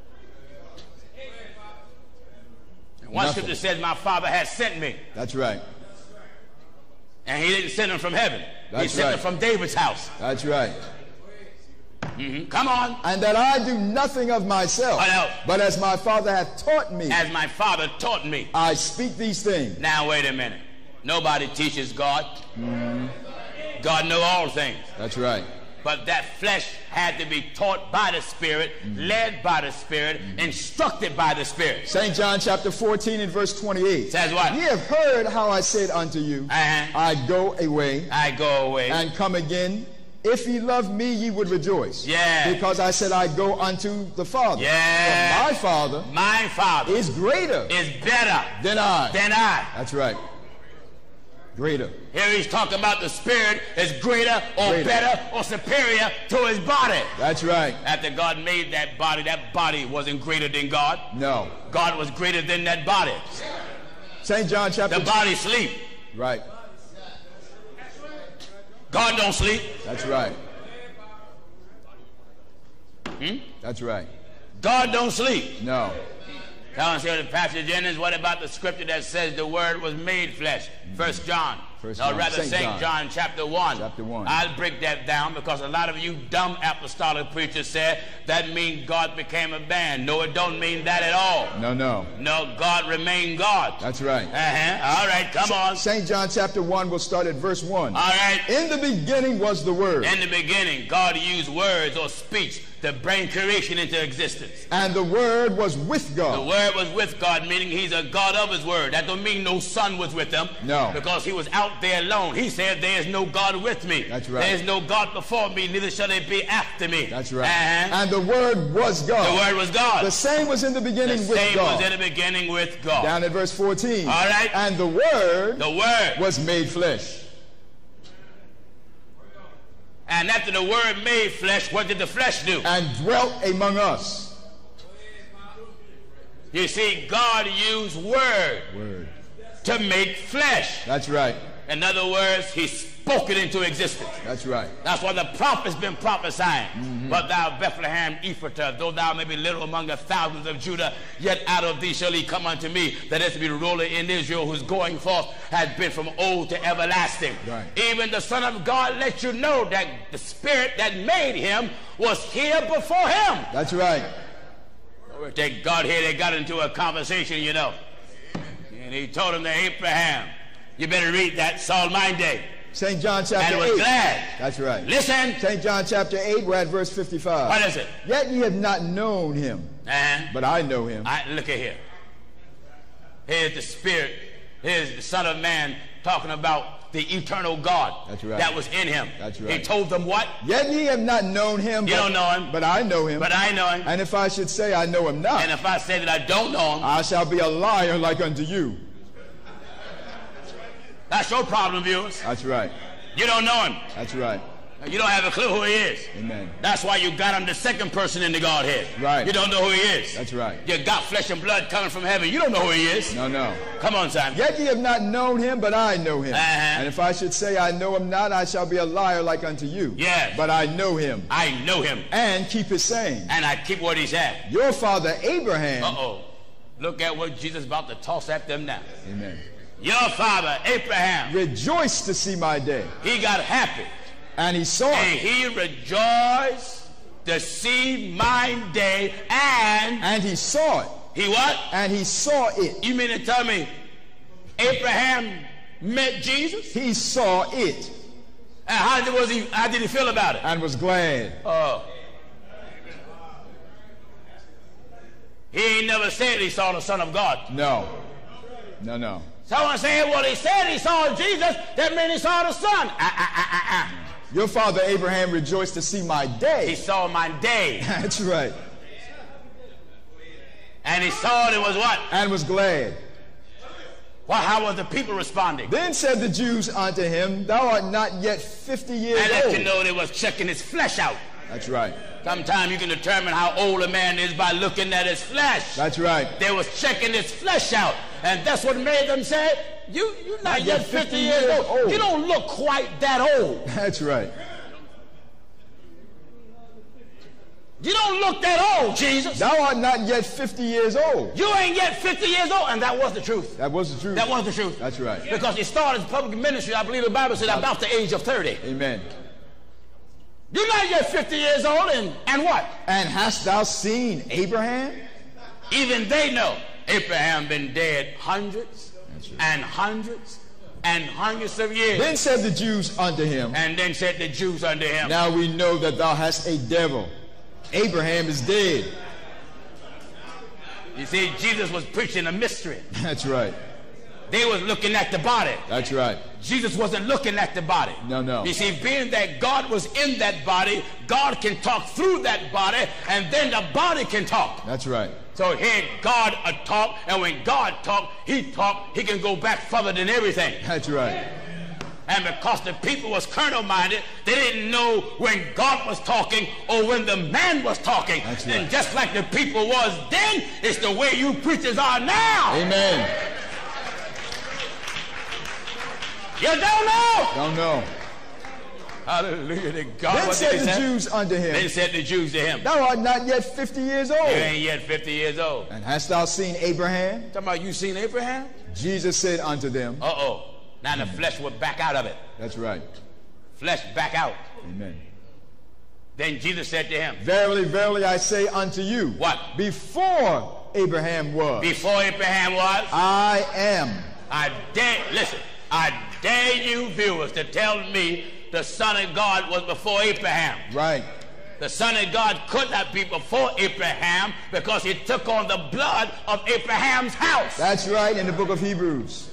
A: One scripture says my Father has sent me.
C: That's right.
A: And he didn't send him from heaven.
C: That's
A: he sent
C: right.
A: him from David's house.
C: That's right.
A: Come on.
C: And that I do nothing of myself.
A: What else?
C: But as my Father hath taught me.
A: As my Father taught me.
C: I speak these things.
A: Now wait a minute. Nobody teaches God. God knows all things.
C: That's right.
A: But that flesh had to be taught by the Spirit, led by the Spirit, instructed by the Spirit.
C: St. John chapter 14 and verse 28.
A: Says what?
C: Ye have heard how I said unto you, I go away.
A: I go away.
C: And come again. If ye love me, ye would rejoice.
A: Yeah.
C: Because I said I go unto the Father.
A: Yeah.
C: For my Father
A: is
C: greater.
A: Is better.
C: Than I.
A: That's
C: right. Greater.
A: Here he's talking about the Spirit is greater or better or superior to his body.
C: That's right.
A: After God made that body wasn't greater than God.
C: No.
A: God was greater than that body.
C: St. John chapter 2.
A: The body sleep.
C: Right.
A: God don't sleep.
C: That's right. That's right.
A: God don't sleep.
C: No.
A: Tell us here the passage in what about the scripture that says the word was made flesh? 1 John. Or rather St. John chapter 1.
C: Chapter 1.
A: I'll break that down because a lot of you dumb apostolic preachers said that means God became a man. No, it don't mean that at all.
C: No.
A: No, God remained God.
C: That's right.
A: All right, come on.
C: St. John chapter 1, we'll start at verse 1.
A: All right.
C: In the beginning was the Word.
A: In the beginning, God used words or speech to bring creation into existence.
C: And the Word was with God.
A: The Word was with God, meaning he's a God of his Word. That don't mean no Son was with him.
C: No.
A: Because he was out there alone. He said, there is no God with me.
C: That's right.
A: There is no God before me, neither shall there be after me.
C: That's right. And the Word was God.
A: The Word was God.
C: The same was in the beginning with God.
A: The same was in the beginning with God.
C: Down at verse 14.
A: All right.
C: And the Word
A: was
C: made flesh.
A: And after the Word made flesh, what did the flesh do?
C: And dwelt among us.
A: You see, God used word to make flesh.
C: That's right.
A: In other words, he spoke it into existence.
C: That's right.
A: That's why the prophet's been prophesying. But thou, Bethlehem Ephratah, though thou may be little among the thousands of Judah, yet out of thee shall he come unto me, that is to be the ruler in Israel, whose going forth has been from old to everlasting.
C: Right.
A: Even the Son of God let you know that the Spirit that made him was here before him.
C: That's right.
A: They got here, they got into a conversation, you know. And he told him to Abraham, you better read that, Saul mine day.
C: St. John chapter 8.
A: And was glad.
C: That's right.
A: Listen.
C: St. John chapter 8, we're at verse 55.
A: What is it?
C: Yet ye have not known him, but I know him.
A: Look at here. Here's the Spirit. Here's the Son of Man talking about the eternal God.
C: That's right.
A: That was in him.
C: That's right.
A: He told them what?
C: Yet ye have not known him.
A: You don't know him.
C: But I know him.
A: But I know him.
C: And if I should say I know him not.
A: And if I say that I don't know him.
C: I shall be a liar like unto you.
A: That's your problem, viewers.
C: That's right.
A: You don't know him.
C: That's right.
A: You don't have a clue who he is.
C: Amen.
A: That's why you got him the second person in the Godhead.
C: Right.
A: You don't know who he is.
C: That's right.
A: You got flesh and blood coming from heaven. You don't know who he is.
C: No.
A: Come on, Simon.
C: Yet ye have not known him, but I know him. And if I should say I know him not, I shall be a liar like unto you.
A: Yes.
C: But I know him.
A: I know him.
C: And keep his saying.
A: And I keep what he said.
C: Your father Abraham.
A: Look at what Jesus is about to toss at them now.
C: Amen.
A: Your father Abraham
C: rejoiced to see my day.
A: He got happy.
C: And he saw it.
A: And he rejoiced to see my day. And
C: he saw it.
A: He what?
C: And he saw it.
A: You mean to tell me Abraham met Jesus?
C: He saw it.
A: And how did he feel about it?
C: And was glad.
A: He ain't never said he saw the Son of God.
C: No. No, no.
A: Someone said, well, he said he saw Jesus. That means he saw the Son.
C: Your father Abraham rejoiced to see my day.
A: He saw my day.
C: That's right.
A: And he saw it and was what?
C: And was glad.
A: Well, how was the people responding?
C: Then said the Jews unto him, thou art not yet 50 years old.
A: And let you know they was checking his flesh out.
C: That's right.
A: Sometimes you can determine how old a man is by looking at his flesh.
C: That's right.
A: They was checking his flesh out. And that's what made them say, you're not yet 50 years old. You don't look quite that old.
C: That's right.
A: You don't look that old, Jesus.
C: Thou art not yet 50 years old.
A: You ain't yet 50 years old. And that was the truth.
C: That was the truth.
A: That was the truth.
C: That's right.
A: Because he started his public ministry, I believe the Bible said, about the age of 30.
C: Amen.
A: You're not yet 50 years old, and what?
C: And hast thou seen Abraham?
A: Even they know Abraham been dead hundreds and hundreds and hundreds of years.
C: Then said the Jews unto him.
A: And then said the Jews unto him.
C: Now we know that thou hast a devil. Abraham is dead.
A: You see, Jesus was preaching a mystery.
C: That's right.
A: They was looking at the body.
C: That's right.
A: Jesus wasn't looking at the body.
C: No, no.
A: You see, being that God was in that body, God can talk through that body, and then the body can talk.
C: That's right.
A: So here God talk, and when God talk, he can go back further than everything.
C: That's right.
A: And because the people was carnal-minded, they didn't know when God was talking or when the man was talking.
C: That's right.
A: And just like the people was then, it's the way you preachers are now.
C: Amen.
A: You don't know.
C: Don't know.
A: Hallelujah to God.
C: Then said the Jews unto him.
A: Then said the Jews to him.
C: Thou art not yet 50 years old.
A: You ain't yet 50 years old.
C: And hast thou seen Abraham?
A: Talking about you seen Abraham?
C: Jesus said unto them.
A: Uh-oh. Now the flesh would back out of it.
C: That's right.
A: Flesh back out.
C: Amen.
A: Then Jesus said to him.
C: Verily, verily, I say unto you.
A: What?
C: Before Abraham was.
A: Before Abraham was.
C: I am.
A: Listen. I dare you viewers to tell me the Son of God was before Abraham.
C: Right.
A: The Son of God could not be before Abraham because he took on the blood of Abraham's house.
C: That's right, in the book of Hebrews.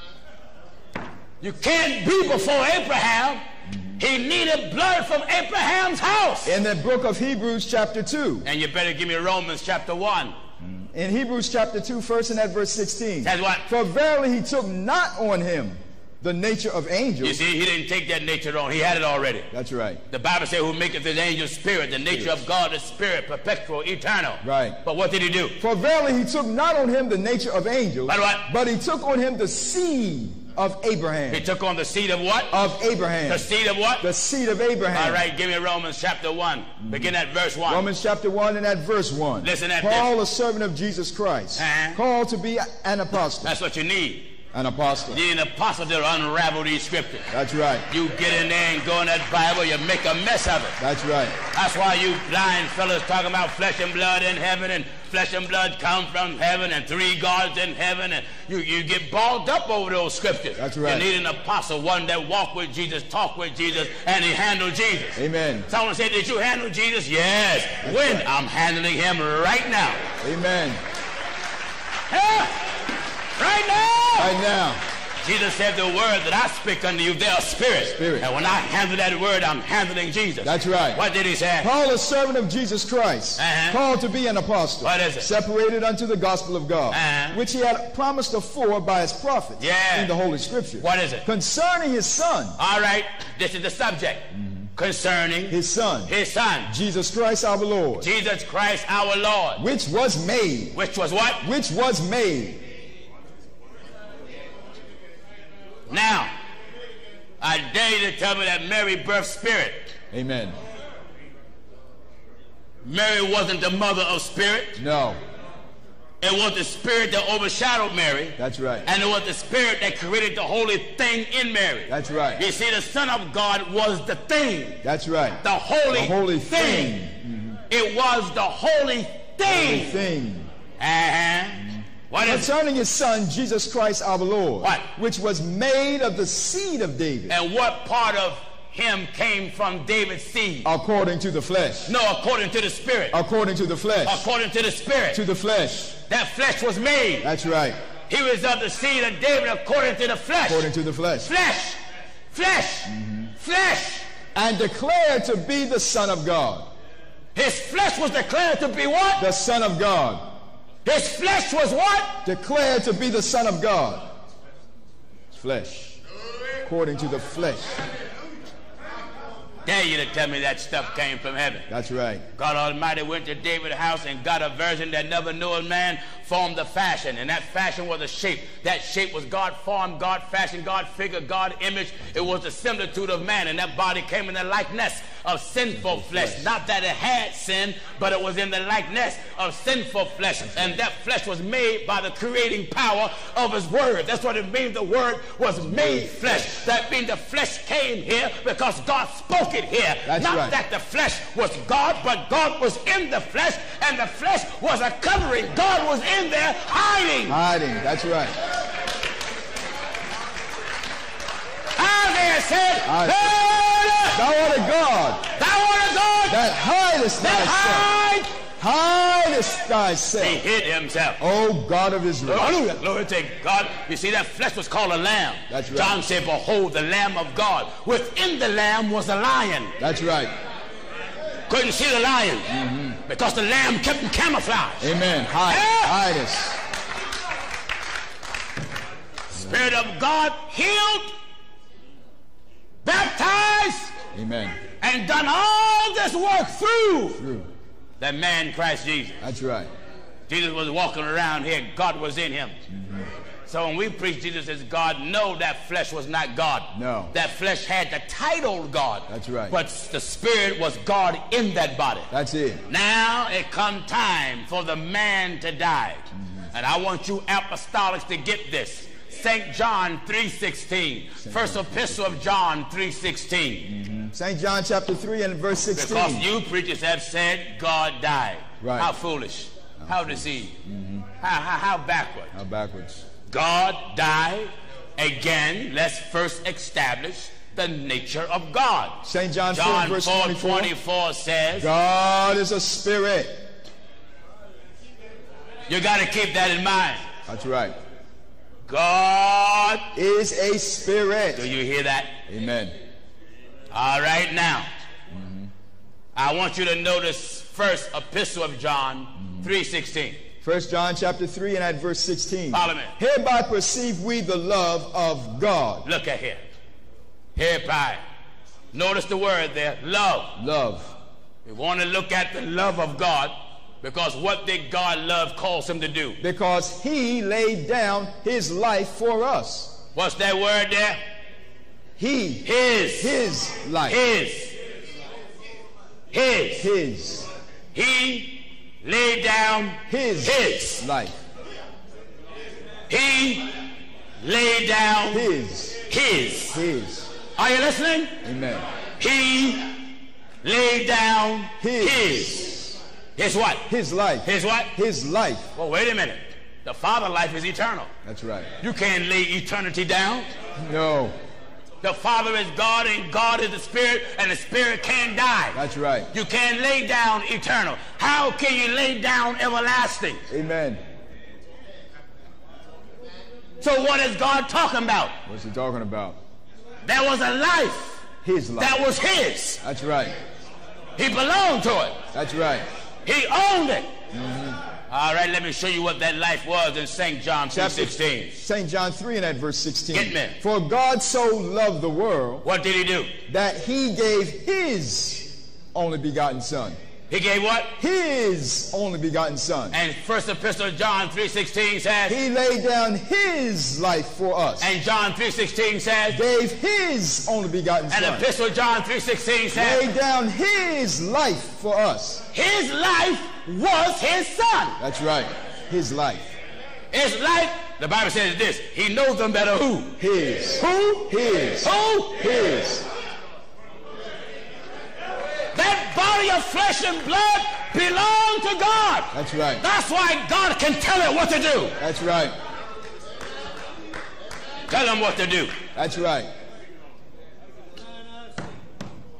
A: You can't be before Abraham. He needed blood from Abraham's house.
C: In the book of Hebrews chapter 2.
A: And you better give me Romans chapter 1.
C: In Hebrews chapter 2, first and at verse 16.
A: That's what?
C: For verily he took not on him the nature of angels.
A: You see, he didn't take that nature on. He had it already.
C: That's right.
A: The Bible says, who maketh his angel spirit. The nature of God is spirit, perpetual, eternal.
C: Right.
A: But what did he do?
C: For verily he took not on him the nature of angels.
A: But what?
C: But he took on him the seed of Abraham.
A: He took on the seed of what?
C: Of Abraham.
A: The seed of what?
C: The seed of Abraham.
A: All right, give me Romans chapter 1. Begin at verse 1.
C: Romans chapter 1 and at verse 1.
A: Listen at
C: Paul,
A: this.
C: a servant of Jesus Christ, called to be an apostle.
A: That's what you need.
C: An apostle.
A: You need an apostle to unravel these scriptures.
C: That's right.
A: You get in there and go in that Bible, you make a mess of it.
C: That's right.
A: That's why you blind fellas talking about flesh and blood in heaven, and flesh and blood come from heaven, and three gods in heaven, and you get balled up over those scriptures.
C: That's right.
A: You need an apostle, one that walked with Jesus, talked with Jesus, and he handled Jesus.
C: Amen.
A: Someone said, did you handle Jesus? Yes.
C: That's
A: when?
C: right.
A: I'm handling him right now.
C: Amen.
A: Yeah. Right now.
C: Right now.
A: Jesus said, the word that I speak unto you, they are spirit. And when I handle that word, I'm handling Jesus.
C: That's right.
A: What did he say?
C: Paul, a servant of Jesus Christ, called to be an apostle.
A: What is it?
C: Separated unto the gospel of God, which he had promised afore by his prophets in the Holy Scriptures.
A: What is it?
C: Concerning his son.
A: All right, this is the subject. Concerning
C: his son.
A: His son.
C: Jesus Christ our Lord.
A: Jesus Christ our Lord.
C: Which was made.
A: Which was what?
C: Which was made.
A: Now, I dare you to tell me that Mary birthed spirit.
C: Amen.
A: Mary wasn't the mother of spirit.
C: No.
A: It was the spirit that overshadowed Mary.
C: That's right.
A: And it was the spirit that created the holy thing in Mary.
C: That's right.
A: You see, the Son of God was the thing.
C: That's right.
A: The holy
C: thing.
A: Mm-hmm. It was the holy thing.
C: Holy thing.
A: What is
C: concerning his son, Jesus Christ our Lord.
A: What?
C: Which was made of the seed of David.
A: And what part of him came from David's seed.
C: According to the flesh.
A: No, according to the spirit.
C: According to the flesh.
A: According to the spirit.
C: To the flesh.
A: That flesh was made.
C: That's right.
A: He was of the seed of David according to the flesh.
C: According to the flesh.
A: Flesh. Flesh. Flesh.
C: And declared to be the Son of God.
A: His flesh was declared to be what?
C: The Son of God.
A: His flesh was what?
C: Declared to be the Son of God. Flesh. According to the flesh.
A: Dare you to tell me that stuff came from heaven.
C: That's right.
A: God Almighty went to David's house and got a virgin that never knew a man, formed the fashion, and that fashion was a shape. That shape was God formed, God fashioned, God figured, God image. It was the similitude of man, and that body came in the likeness of sinful flesh. Not that it had sin, but it was in the likeness of sinful flesh, and that flesh was made by the creating power of his word. That's what it means. The word was made flesh. That means the flesh came here because God spoke it here.
C: That's
A: not
C: right.
A: that the flesh was God, but God was in the flesh, and the flesh was a covering. God was in there hiding.
C: Hiding. That's right.
A: Isaiah said,
C: Thou art a God.
A: Thou art a God
C: That hidest thyself. Hidest
A: He
C: thyself.
A: hid himself.
C: O God of Israel.
A: Hallelujah. Glory to God. You see, that flesh was called a lamb.
C: That's right.
A: John said, behold, the Lamb of God. Within the lamb was a lion.
C: That's right.
A: Couldn't see the lion because the lamb kept him camouflaged.
C: Amen. Hidest.
A: Spirit of God healed, baptized,
C: Amen.
A: and done all this work through that man Christ Jesus.
C: That's right.
A: Jesus was walking around here. God was in him. So when we preach Jesus as God, no, that flesh was not God.
C: No.
A: That flesh had the title God.
C: That's right.
A: But the spirit was God in that body.
C: That's it.
A: Now it come time for the man to die. And I want you apostolics to get this. St. John 3:16. First epistle of John 3:16.
C: St. John chapter 3 and verse 16.
A: Because you preachers have said God died.
C: Right.
A: How foolish. How deceived. How backward.
C: How backwards.
A: God died. Again, let's first establish the nature of God.
C: St. John 4
A: John
C: verse
A: 4:24 says,
C: God is a spirit.
A: you got to keep that in mind.
C: That's right.
A: God
C: Is a spirit.
A: Do you hear that?
C: Amen.
A: All right, now, I want you to notice first epistle of John 3:16.
C: 1 John chapter 3 and at verse 16.
A: Follow me.
C: Hereby perceive we the love of God.
A: Look at here. Hereby. Notice the word there, love.
C: Love.
A: We want to look at the love of God because what did God love calls him to do?
C: Because he laid down his life for us.
A: What's that word there?
C: His life.
A: His. He laid down his
C: life.
A: He laid down
C: His.
A: Are you listening?
C: Amen.
A: He laid down
C: His.
A: His what?
C: His life.
A: His what?
C: His life.
A: Well, wait a minute. The Father life is eternal.
C: That's right.
A: You can't lay eternity down.
C: No.
A: The Father is God, and God is the Spirit, and the Spirit can't die.
C: That's right.
A: You can't lay down eternal. How can you lay down everlasting?
C: Amen.
A: So what is God talking about?
C: What's he talking about?
A: There was a life
C: His life.
A: that was his.
C: That's right.
A: He belonged to it.
C: That's right.
A: He owned it. All right, let me show you what that life was in St. John 3:16.
C: St. John 3 and at verse 16.
A: Get me.
C: For God so loved the world
A: What did he do?
C: that he gave his only begotten son.
A: He gave what?
C: His only begotten son.
A: And first epistle of John 3:16 says,
C: He laid down his life for us.
A: and John 3:16 says,
C: Gave his only begotten
A: and
C: son.
A: epistle of John 3:16 says,
C: Laid down his life for us.
A: his life was his son.
C: That's right. His life.
A: His life, the Bible says this, he knows them better who?
C: His.
A: Who?
C: His.
A: Who?
C: His.
A: That body of flesh and blood belonged to God.
C: That's right.
A: That's why God can tell it what to do.
C: That's right.
A: Tell him what to do.
C: That's right.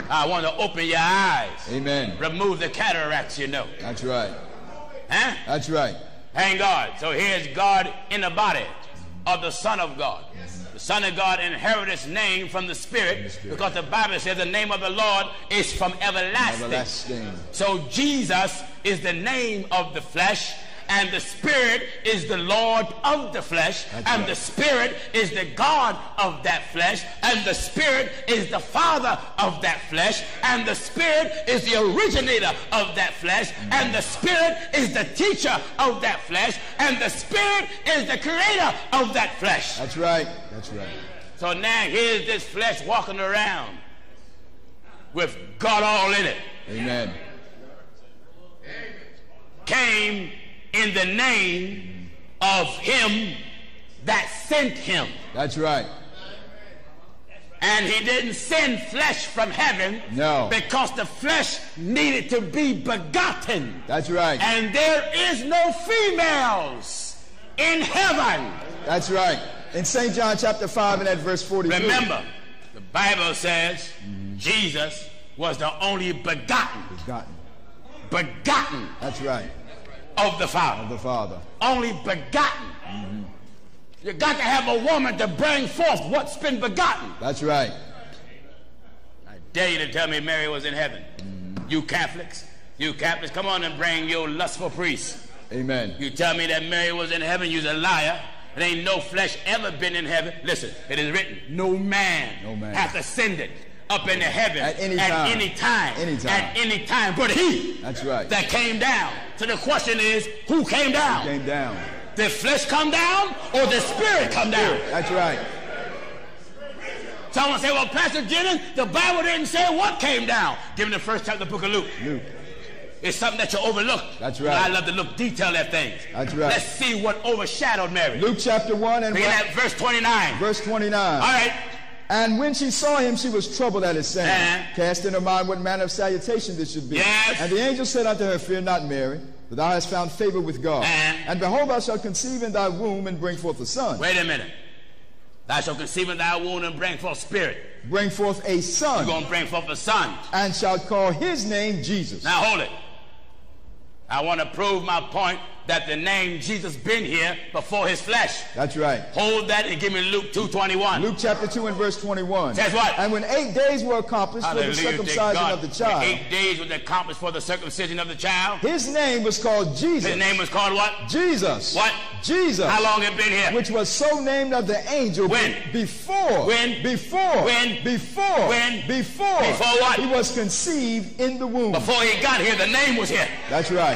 A: I want to open your eyes.
C: Amen.
A: Remove the cataracts, you know.
C: That's right.
A: Huh?
C: That's right.
A: Thank God. So here's God in the body of the Son of God. The Son of God inherited his name from the Spirit, because the Bible says the name of the Lord is from everlasting. So Jesus is the name of the flesh, and the Spirit is the Lord of the flesh. That's and right. The Spirit is the God of that flesh, and the Spirit is the Father of that flesh, and the Spirit is the originator of that flesh, and the Spirit is the teacher of that flesh, and the Spirit is the creator of that flesh.
C: That's right. That's right.
A: So now here's this flesh walking around with God all in it.
C: Amen.
A: Came in the name of him that sent him.
C: That's right.
A: And he didn't send flesh from heaven.
C: No.
A: Because the flesh needed to be begotten.
C: That's right.
A: And there is no females in heaven.
C: That's right. In St. John chapter 5 and at verse 43.
A: Remember, the Bible says Jesus was the only begotten. Begotten.
C: That's right.
A: Of the Father.
C: Of the Father.
A: Only begotten. You got to have a woman to bring forth what's been begotten.
C: That's right.
A: I dare you to tell me Mary was in heaven. You Catholics, come on and bring your lustful priests.
C: Amen.
A: You tell me that Mary was in heaven, you're a liar. There ain't no flesh ever been in heaven. Listen, it is written, no man hath ascended up into heaven at any time but he.
C: That's right.
A: That came down. So the question is, who came down?
C: Who came down?
A: Did flesh come down or the Spirit come down?
C: That's right.
A: Someone say, well, Pastor Jennings, the Bible didn't say what came down. Give me the first chapter of the book of Luke. It's something that you overlook.
C: That's right.
A: I love to look detail at things.
C: That's right.
A: Let's see what overshadowed Mary.
C: Luke chapter 1 and
A: verse 29.
C: Verse 29.
A: All right.
C: And when she saw him, she was troubled at his saying, cast in her mind what manner of salutation this should be.
A: Yes.
C: And the angel said unto her, fear not, Mary, for thou hast found favor with God. And behold, thou shalt conceive in thy womb and bring forth a son.
A: Wait a minute. Thou shalt conceive in thy womb and bring forth spirit.
C: Bring forth a son.
A: You're going to bring forth a son.
C: And shalt call his name Jesus.
A: Now hold it. I want to prove my point that the name Jesus been here before his flesh.
C: That's right.
A: Hold that and give me Luke 2:21.
C: Luke chapter 2 and verse 21.
A: Says what?
C: And when 8 days were accomplished for the circumcision of the child.
A: 8 days was accomplished for the circumcision of the child.
C: His name was called Jesus.
A: His name was called what?
C: Jesus.
A: What?
C: Jesus.
A: How long had been here?
C: Which was so named of the angel.
A: When?
C: Before.
A: When?
C: Before.
A: When?
C: Before.
A: When?
C: Before.
A: Before what?
C: He was conceived in the womb.
A: Before he got here, the name was here.
C: That's right.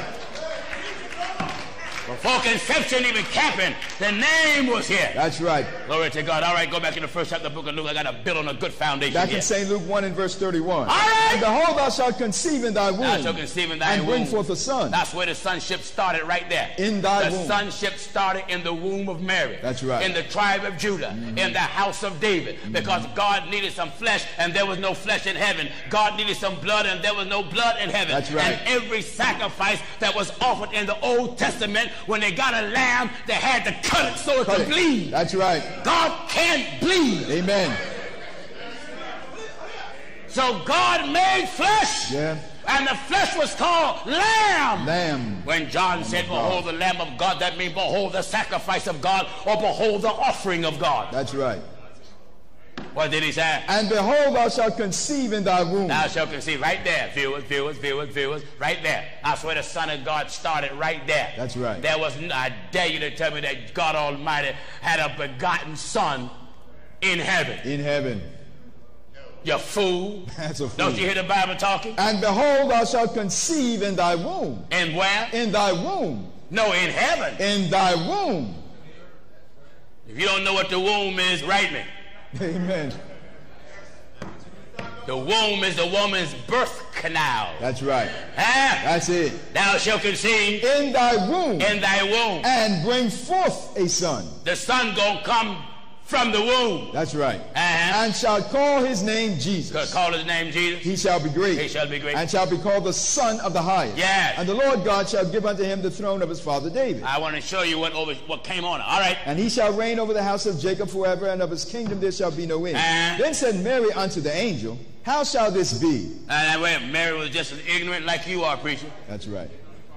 A: Before conception even happened, the name was here.
C: That's right.
A: Glory to God. All right, go back to the first chapter of the book of Luke. I got to build on a good foundation
C: back in St. Luke 1 and verse 31.
A: All right.
C: And behold, thou shalt conceive in thy womb.
A: Thou shalt conceive in thy womb.
C: And bring forth a son.
A: That's where the sonship started right there.
C: In thy womb.
A: The sonship started in the womb of Mary.
C: That's right.
A: In the tribe of Judah. In the house of David. Because God needed some flesh and there was no flesh in heaven. God needed some blood and there was no blood in heaven.
C: That's right.
A: And every sacrifice that was offered in the Old Testament, when they got a lamb, they had to cut it so it could bleed.
C: That's right.
A: God can't bleed.
C: Amen.
A: So God made flesh.
C: Yeah.
A: And the flesh was called lamb.
C: Lamb.
A: When John said, behold the Lamb of God, that means behold the sacrifice of God or behold the offering of God.
C: That's right.
A: What did he say?
C: And behold, thou shalt conceive in thy womb.
A: Thou shalt conceive. Right there. Viewers. Right there. That's where the Son of God started right there.
C: That's right.
A: There was, I dare you to tell me that God Almighty had a begotten Son in heaven.
C: In heaven.
A: You fool.
C: That's a fool.
A: Don't you hear the Bible talking?
C: And behold, thou shalt conceive in thy womb.
A: In where?
C: In thy womb.
A: No, in heaven.
C: In thy womb.
A: If you don't know what the womb is, write me.
C: Amen.
A: The womb is the woman's birth canal.
C: That's right. That's it.
A: Thou shalt conceive
C: in thy womb.
A: In thy womb.
C: And bring forth a son.
A: The son gonna come from the womb.
C: That's right. and shall call his name Jesus.
A: Call his name Jesus.
C: He shall be great.
A: He shall be great.
C: And shall be called the Son of the Highest.
A: Yes.
C: And the Lord God shall give unto him the throne of his father David.
A: I want to show you what came on it. All right.
C: And he shall reign over the house of Jacob forever, and of his kingdom there shall be no end. Then said Mary unto the angel, how shall this be?
A: And Mary was just as ignorant like you are, preacher.
C: That's right.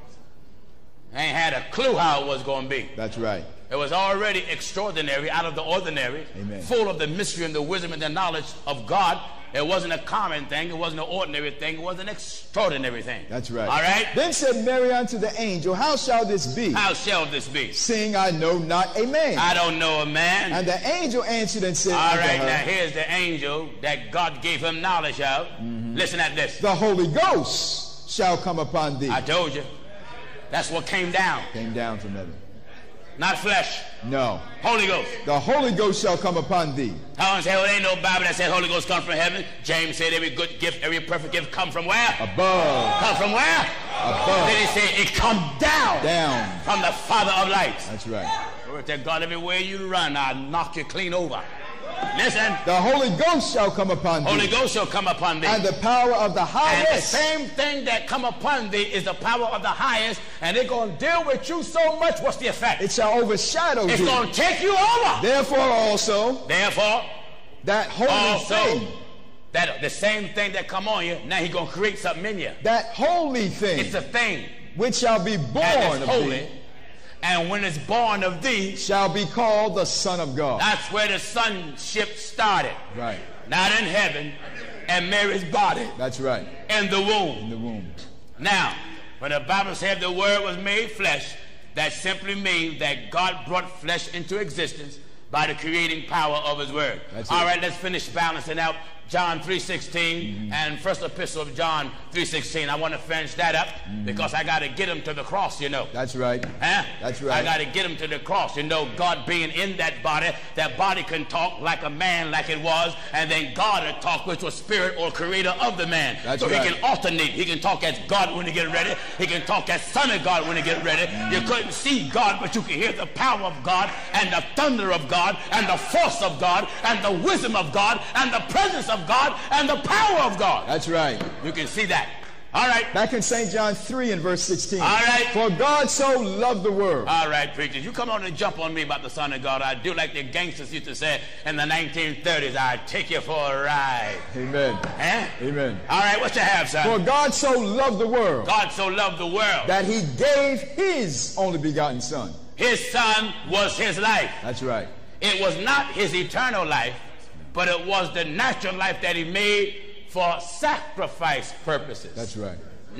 A: Ain't had a clue how it was going to be.
C: That's right.
A: It was already extraordinary, out of the ordinary,
C: Amen.
A: Full of the mystery and the wisdom and the knowledge of God. It wasn't a common thing. It wasn't an ordinary thing. It was an extraordinary thing.
C: That's right.
A: All right?
C: Then said Mary unto the angel, how shall this be?
A: How shall this be?
C: Seeing I know not a man.
A: I don't know a man.
C: And the angel answered and said
A: all
C: unto
A: right,
C: her,
A: now here's the angel that God gave him knowledge of. Listen at this.
C: the Holy Ghost shall come upon thee.
A: I told you. That's what came down.
C: Came down from heaven.
A: Not flesh.
C: No.
A: Holy Ghost.
C: The Holy Ghost shall come upon thee.
A: I want to say, well, there ain't no Bible that says Holy Ghost come from heaven. James said every good gift, every perfect gift come from where?
C: Above.
A: Come from where?
C: Above.
A: Then he said it come down.
C: Down.
A: From the Father of lights.
C: That's right.
A: Glory to God, everywhere you run, I'll knock you clean over. Listen.
C: The Holy Ghost shall come upon thee.
A: Holy Ghost shall come upon thee.
C: And the power of the highest.
A: And the same thing that come upon thee is the power of the highest. And it's going to deal with you so much. What's the effect?
C: It shall overshadow
A: it's
C: thee.
A: It's going to take you over.
C: Therefore also.
A: Therefore.
C: That holy thing.
A: That the same thing that come on you, now he's going to create something in you.
C: That holy thing.
A: It's a thing.
C: Which shall be born
A: and it's
C: of
A: holy.
C: thee.
A: And when it's born of thee,
C: shall be called the Son of God.
A: That's where the sonship started.
C: Right.
A: Not in heaven, and Mary's body.
C: That's right.
A: In the womb.
C: In the womb.
A: Now, when the Bible said the Word was made flesh, that simply means that God brought flesh into existence by the creating power of His Word. All right, let's finish balancing out John 3:16 and first epistle of John 3:16. I want to finish that up because I got to get him to the cross, you know.
C: That's right.
A: Huh?
C: That's right.
A: I got to get him to the cross. You know, God being in that body can talk like a man like it was, and then God will talk, which was spirit or creator of the man.
C: That's
A: so
C: right.
A: He can alternate. He can talk as God when he get ready. He can talk as Son of God when he get ready. You couldn't see God, but you can hear the power of God and the thunder of God and the force of God and the wisdom of God and the presence of God and the power of God.
C: That's right.
A: You can see that. All right.
C: Back in St. John 3 and verse 16.
A: All right.
C: For God so loved the world.
A: All right, preachers. You come on and jump on me about the Son of God. I do like the gangsters used to say in the 1930s, I'd take you for a ride.
C: Amen.
A: Eh?
C: Amen.
A: All right, what you have, son?
C: For God so loved the world.
A: God so loved the world.
C: That he gave his only begotten Son.
A: His Son was his life.
C: That's right.
A: It was not his eternal life, but it was the natural life that he made for sacrifice purposes.
C: That's right.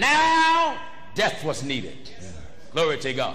A: Now, death was needed. Yeah. Glory to God.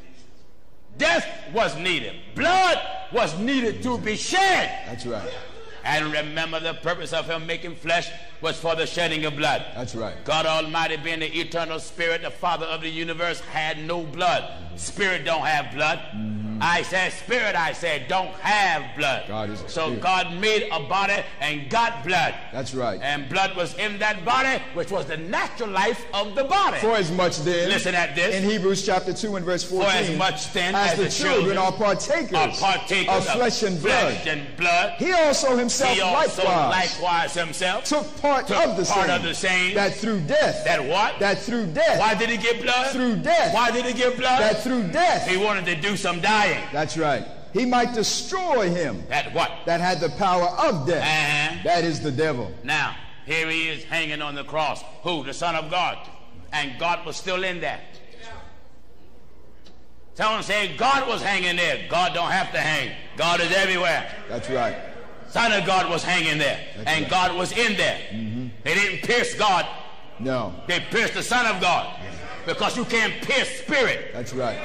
A: Death was needed. Blood was needed to be shed.
C: That's right.
A: And remember, the purpose of him making flesh was for the shedding of blood.
C: That's right.
A: God Almighty, being the eternal spirit, the Father of the universe, had no blood. Spirit don't have blood. I said spirit, I said don't have blood.
C: God is a
A: so
C: spirit.
A: God made a body and got blood.
C: That's right.
A: And blood was in that body, which was the natural life of the body.
C: For as much then,
A: listen at this.
C: In Hebrews chapter 2 and verse 14,
A: for as much then
C: as the children are partakers of flesh and blood, he also himself
A: likewise himself
C: took part of the same, that through death.
A: That what?
C: That through death.
A: Why did he get blood?
C: Through death.
A: Why did he get blood?
C: That through death.
A: He wanted to do some dying.
C: That's right. He might destroy him.
A: That what?
C: That had the power of death. That is the devil.
A: Now, here he is hanging on the cross. Who? The Son of God. And God was still in that. Someone say God was hanging there. God don't have to hang. God is everywhere.
C: That's right.
A: Son of God was hanging there.
C: That's
A: and
C: right.
A: God was in there. They didn't pierce God.
C: No.
A: They pierced the Son of God. Because you can't pierce spirit.
C: That's right.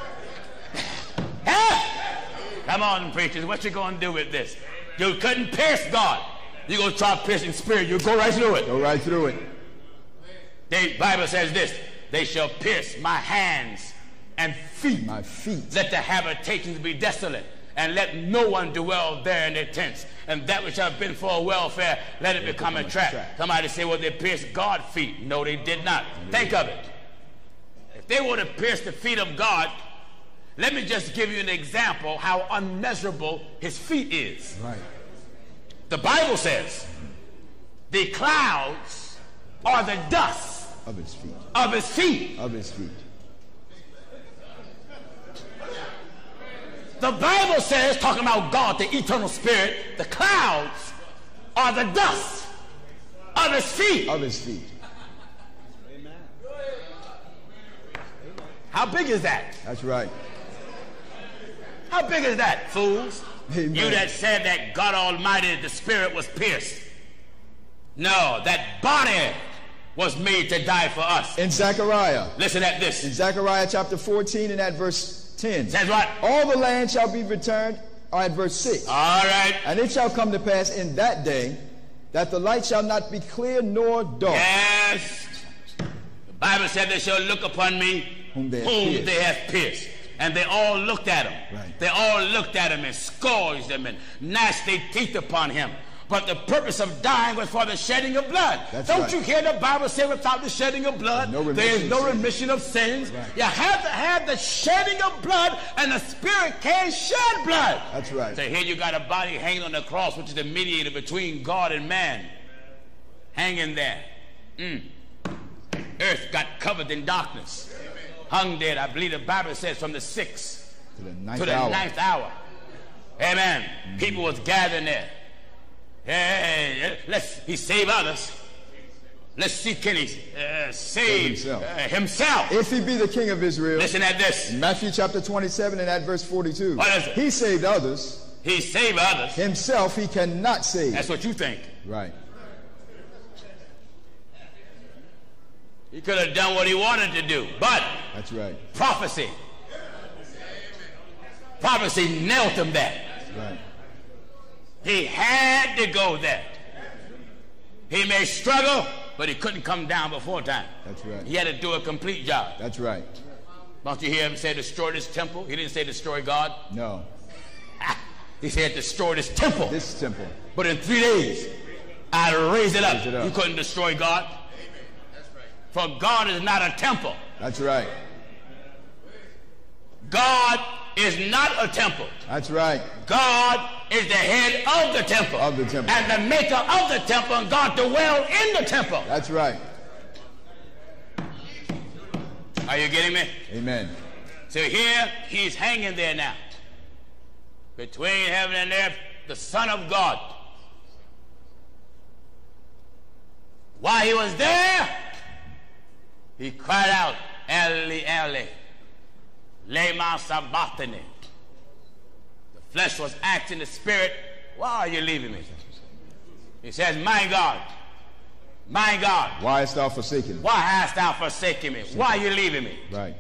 A: Come on, preachers. What you going to do with this? You couldn't pierce God. You're going to try piercing spirit. You go right through it.
C: Go right through it.
A: The Bible says this. They shall pierce my hands and feet.
C: My feet.
A: Let the habitations be desolate. And let no one dwell there in their tents. And that which have been for welfare, let it become a trap. Somebody say, well, they pierced God's feet. No, they did not. Think of it. If they were to pierce the feet of God, let me just give you an example how unmeasurable his feet is.
C: Right.
A: The Bible says the clouds are the dust
C: of his feet.
A: Of his feet.
C: Of his feet.
A: The Bible says, talking about God, the eternal spirit, the clouds are the dust of his feet.
C: Of his feet.
A: How big is that?
C: That's right.
A: How big is that, fools?
C: Amen.
A: You that said that God Almighty, the spirit was pierced. No, that body was made to die for us.
C: In Zechariah.
A: Listen at this.
C: In Zechariah chapter 14 and at verse 10.
A: Says what?
C: All the land shall be returned, or at verse 6.
A: All right.
C: And it shall come to pass in that day that the light shall not be clear nor dark.
A: Yes. The Bible said they shall look upon me whom they have pierced. And they all looked at him.
C: Right.
A: They all looked at him and scourged him and gnashed their teeth upon him. But the purpose of dying was for the shedding of blood. Don't you hear the Bible say without the shedding of blood, there is no remission of sins?
C: Right.
A: You have to have the shedding of blood, and the Spirit can't shed blood.
C: That's right.
A: So here you got a body hanging on the cross, which is the mediator between God and man. Hanging there. Earth got covered in darkness. Hung there, I believe the Bible says, from the 6th
C: to the
A: ninth hour. Amen. People was gathering there. Hey, he save others. Let's see, can he save himself?
C: If he be the King of Israel.
A: Listen at this.
C: Matthew chapter 27 and at verse 42.
A: What is it?
C: He saved others.
A: He saved others.
C: Himself he cannot save.
A: That's what you think.
C: Right.
A: He could have done what he wanted to do, but
C: that's right.
A: Prophecy nailed him there.
C: Right.
A: He had to go there. He may struggle, but he couldn't come down before time.
C: That's right.
A: He had to do a complete job.
C: That's right.
A: Don't you hear him say destroy this temple? He didn't say destroy God.
C: No.
A: He said destroy this temple.
C: This temple.
A: But in 3 days, I'll raise it up. You couldn't destroy God. For God is not a temple.
C: That's right.
A: God is not a temple.
C: That's right.
A: God is the head of the temple.
C: Of the temple.
A: And the maker of the temple, and God dwell in the temple.
C: That's right.
A: Are you getting me?
C: Amen.
A: So here he's hanging there now. Between heaven and earth, the Son of God. While he was there, he cried out, Eli, Eli, lema sabachthani. The flesh was acting, the spirit, why are you leaving me? He says, my God,
C: why hast thou forsaken me?
A: Why hast thou forsaken me? Why are you leaving me?
C: Right.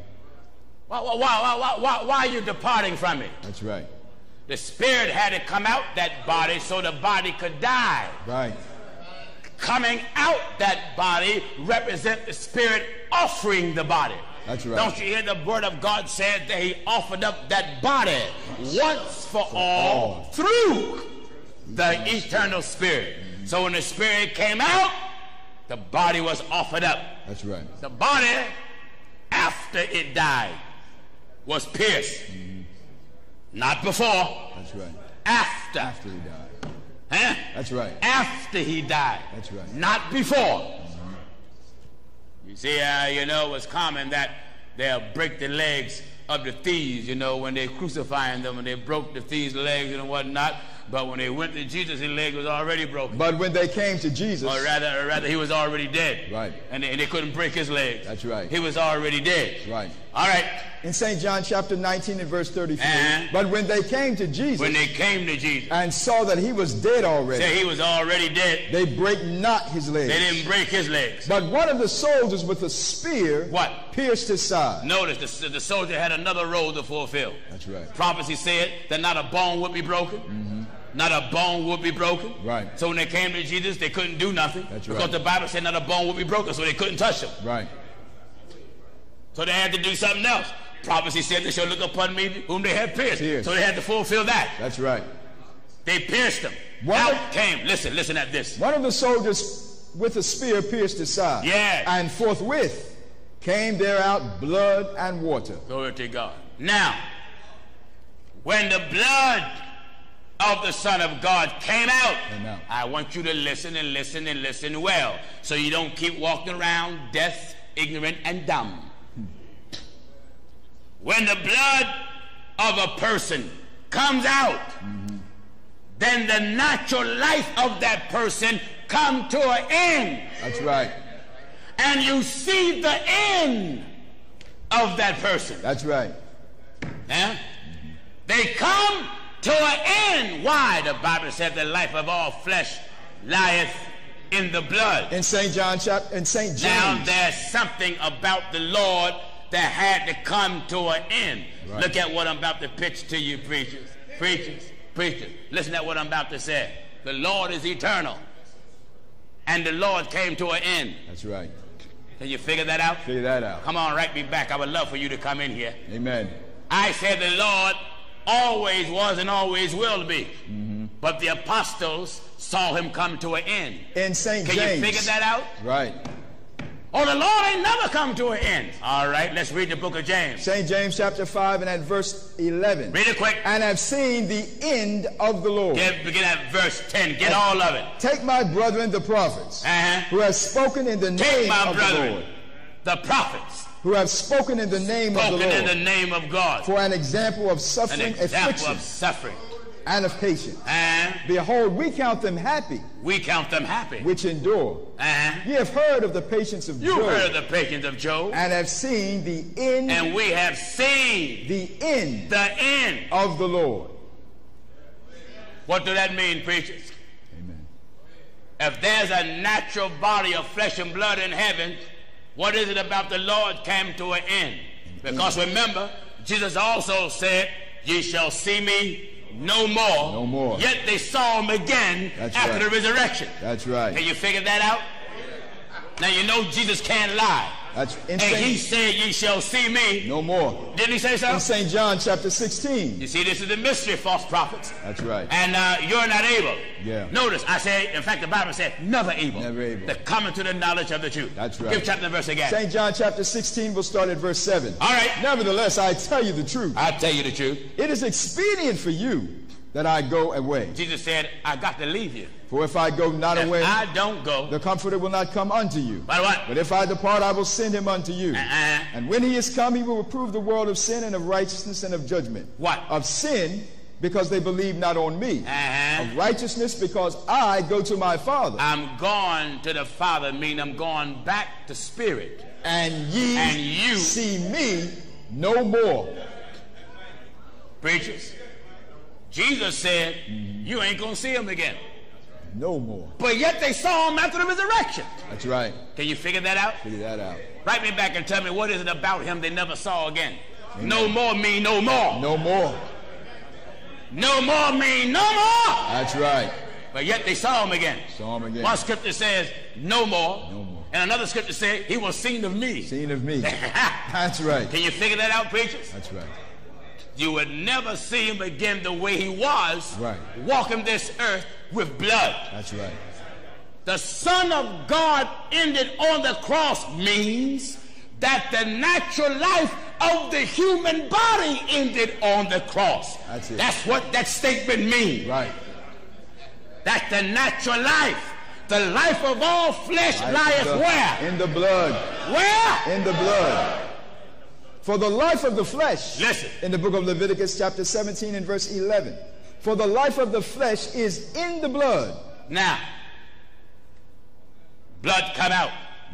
A: Why are you departing from me?
C: That's right.
A: The spirit had to come out that body so the body could die.
C: Right.
A: Coming out that body represent the spirit offering the body.
C: That's right.
A: Don't you hear the word of God said that he offered up that body once for all through the eternal spirit. So when the spirit came out, the body was offered up.
C: That's right.
A: The body, after it died, was pierced. Not before.
C: That's right.
A: After.
C: After he died.
A: Huh?
C: That's right.
A: After he died.
C: That's right.
A: Not before. You see, you know, it was common that they'll break the legs of the thieves, you know, when they're crucifying them, and they broke the thieves' legs and whatnot. But when they went to Jesus, his leg was already broken.
C: But when they came to Jesus,
A: or rather, he was already dead.
C: Right.
A: And they couldn't break his legs.
C: That's right.
A: He was already dead.
C: Right.
A: All right.
C: In St. John chapter 19 and verse 34, but when they came to Jesus,
A: and
C: saw that he was dead already,
A: he was already dead,
C: they brake not his legs.
A: They didn't break his legs.
C: But one of the soldiers with a spear pierced his side.
A: Notice the soldier had another role to fulfill.
C: That's right.
A: Prophecy said that not a bone would be broken. Not a bone would be broken.
C: Right.
A: So when they came to Jesus, they couldn't do nothing.
C: That's
A: because
C: right.
A: the Bible said not a bone would be broken, so they couldn't touch him.
C: Right.
A: So they had to do something else. Prophecy said they shall look upon me whom they had pierced. So they had to fulfill that.
C: That's right.
A: They pierced him. Out came, listen at this.
C: One of the soldiers with a spear pierced his side.
A: Yes.
C: And forthwith came there out blood and water.
A: Glory to God. Now, when the blood of the Son of God came out. I want you to listen and listen and listen well, so you don't keep walking around deaf, ignorant, and dumb. When the blood of a person comes out, then the natural life of that person come to an end.
C: That's right.
A: And you see the end of that person.
C: That's right.
A: Yeah? They come to an end. Why? The Bible said the life of all flesh lieth in the blood.
C: In St. John chapter, in St. James.
A: Now there's something about the Lord that had to come to an end. Right. Look at what I'm about to pitch to you, preachers. Preachers. Listen to what I'm about to say. The Lord is eternal. And the Lord came to an end.
C: That's right.
A: Can you figure that out?
C: Figure that out.
A: Come on, write me back. I would love for you to come in here.
C: Amen.
A: I said the Lord always was and always will be. But the apostles saw him come to an end.
C: In St. James.
A: Can you figure that out?
C: Right.
A: Oh, the Lord ain't never come to an end. All right, let's read the book of James.
C: St. James chapter 5 and at verse 11.
A: Read it quick.
C: And have seen the end of the Lord.
A: Begin at verse 10. Get all of it.
C: Take my brethren the prophets, who have spoken in the name of the Lord.
A: The prophets.
C: Who have spoken in the name of the Lord.
A: Spoken in the name of God.
C: For an example of suffering, affliction, and of patience. Behold, we count them happy.
A: We count them happy.
C: Which endure. Ye have heard of the patience of Job.
A: You heard of the patience of Job.
C: And have seen the end.
A: And we have seen
C: the end.
A: The end
C: of the Lord.
A: What does that mean, preachers?
C: Amen.
A: If there's a natural body of flesh and blood in heaven, what is it about the Lord came to an end? Because remember, Jesus also said, ye shall see me no more.
C: No more.
A: Yet they saw him again after the resurrection.
C: That's right.
A: Can you figure that out? Now you know Jesus can't lie.
C: That's
A: and he said, ye shall see me
C: no more.
A: Didn't he say so?
C: In St. John chapter 16.
A: You see, this is the mystery of false prophets.
C: That's right.
A: And you're not able.
C: Yeah.
A: Notice, I say, in fact, the Bible said, never able.
C: Never able.
A: To come into the knowledge of the truth.
C: That's right.
A: Give chapter and verse again.
C: St. John chapter 16, we'll start at verse 7.
A: All right.
C: Nevertheless, I tell you the truth.
A: I tell you the truth.
C: It is expedient for you that I go away.
A: Jesus said, I got to leave you.
C: For if I go not away,
A: I don't go,
C: the Comforter will not come unto you.
A: But what?
C: But if I depart, I will send him unto you. And when he is come, he will reprove the world of sin and of righteousness and of judgment.
A: What?
C: Of sin, because they believe not on me. Of righteousness, because I go to my Father.
A: I'm gone to the Father, meaning I'm going back to spirit.
C: And you see me no more.
A: Preachers, Jesus said, you ain't going to see him again.
C: No more.
A: But yet they saw him after the resurrection.
C: That's right.
A: Can you figure that out?
C: Figure that out.
A: Write me back and tell me, what is it about him they never saw again? Amen. No more mean no more.
C: No more.
A: No more mean no more.
C: That's right.
A: But yet they saw him again.
C: Saw him again.
A: One scripture says no more.
C: No more.
A: And another scripture says he was seen of me.
C: Seen of me. That's right.
A: Can you figure that out, preachers?
C: That's right.
A: You would never see him again the way he was,
C: right,
A: walking this earth with blood.
C: That's right.
A: The Son of God ended on the cross means that the natural life of the human body ended on the cross.
C: That's it.
A: That's what that statement means.
C: Right.
A: That the natural life, the life of all flesh lieth where?
C: In the blood.
A: Where?
C: In the blood. For the life of the flesh,
A: listen,
C: in the book of Leviticus chapter 17 and verse 11, for the life of the flesh is in the blood.
A: Now, blood come out.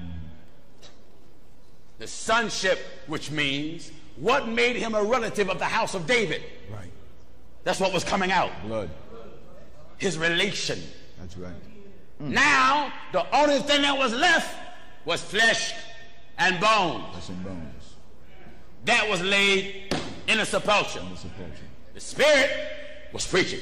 A: The sonship, which means what made him a relative of the house of David.
C: Right.
A: That's what was coming out.
C: Blood.
A: His relation.
C: That's right.
A: Now, the only thing that was left was flesh and bones.
C: Flesh and bones.
A: That was laid in a sepulchre. The Spirit was preaching.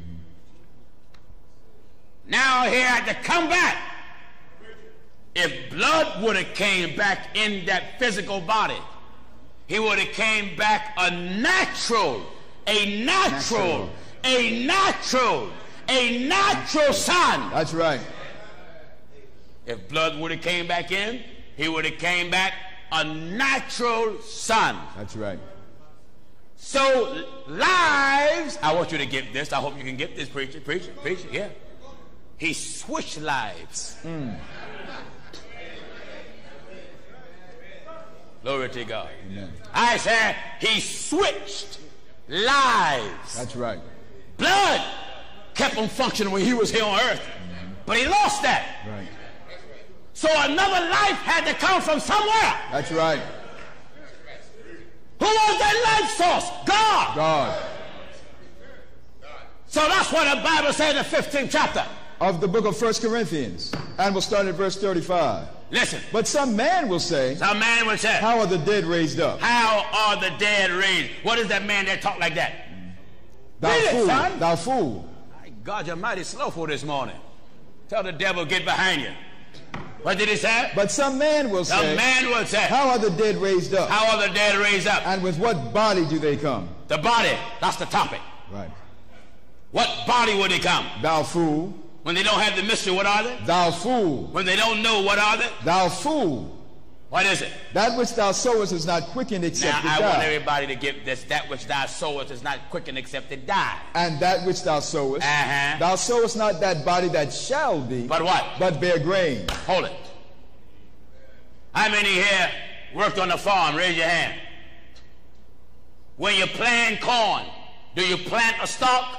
A: Now he had to come back. If blood would have came back in that physical body, he would have came back a natural son.
C: That's right.
A: If blood would have came back in, he would have came back a natural son.
C: That's right.
A: So lives, I want you to get this. I hope you can get this, preacher, yeah. He switched lives. Glory to God.
C: Amen.
A: I said he switched lives.
C: That's right.
A: Blood kept on functioning when he was here on earth. But he lost that.
C: Right.
A: So another life had to come from somewhere.
C: That's right.
A: Who was that life source? God.
C: God.
A: So that's what the Bible said in the 15th chapter
C: of the book of 1 Corinthians. And we'll start at verse 35.
A: Listen.
C: But some man will say,
A: how
C: are the dead raised up?
A: How are the dead raised? What is that man that talk like that?
C: Thou fool, thou fool.
A: God, you're mighty slow for this morning. Tell the devil, get behind you. What did he say?
C: But some man will say, how are the dead raised up?
A: How are the dead raised up?
C: And with what body do they come?
A: The body, that's the topic.
C: Right.
A: What body will they come?
C: Thou fool.
A: When they don't have the mystery, what are they?
C: Thou fool.
A: When they don't know, what are they?
C: Thou fool.
A: What is it?
C: That which thou sowest is not quickened except
A: now,
C: to die.
A: I want everybody to get this. That which thou sowest is not quickened except to die.
C: And that which thou sowest, thou sowest not that body that shall be.
A: But what?
C: But bear grain.
A: Hold it. How many here worked on the farm? Raise your hand. When you plant corn, do you plant a stalk?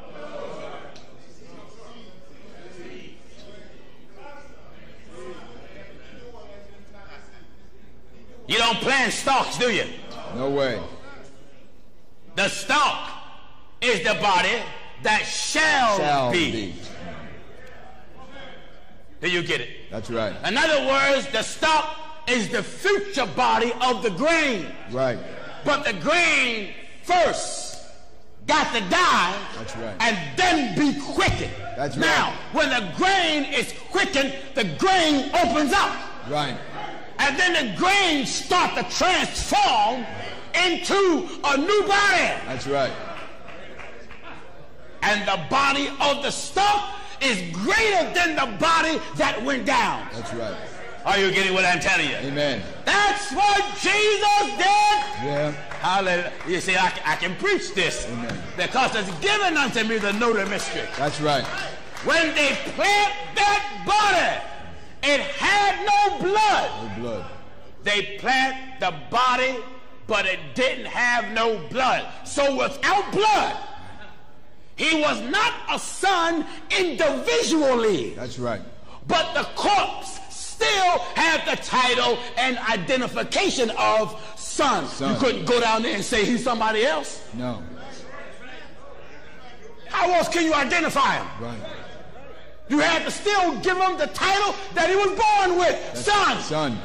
A: You don't plant stalks, do you?
C: No way.
A: The stalk is the body that shall be. Do you get it?
C: That's right.
A: In other words, the stalk is the future body of the grain.
C: Right.
A: But the grain first got to die.
C: That's right.
A: And then be quickened.
C: That's right.
A: Now, when the grain is quickened, the grain opens up.
C: Right.
A: And then the grain start to transform into a new body.
C: That's right.
A: And the body of the stalk is greater than the body that went down.
C: That's right.
A: Are you getting what I'm telling you?
C: Amen.
A: That's what Jesus did.
C: Yeah.
A: Hallelujah. You see, I can preach this.
C: Amen.
A: Because it's given unto me to know the mystery.
C: That's right.
A: When they plant that body, it had no blood.
C: No blood.
A: They plant the body, but it didn't have no blood. So without blood, he was not a son individually.
C: That's right.
A: But the corpse still had the title and identification of son. You couldn't go down there and say he's somebody else.
C: No.
A: How else can you identify him?
C: Right.
A: You had to still give him the title that he was born with.
C: That's
A: son.
C: Son.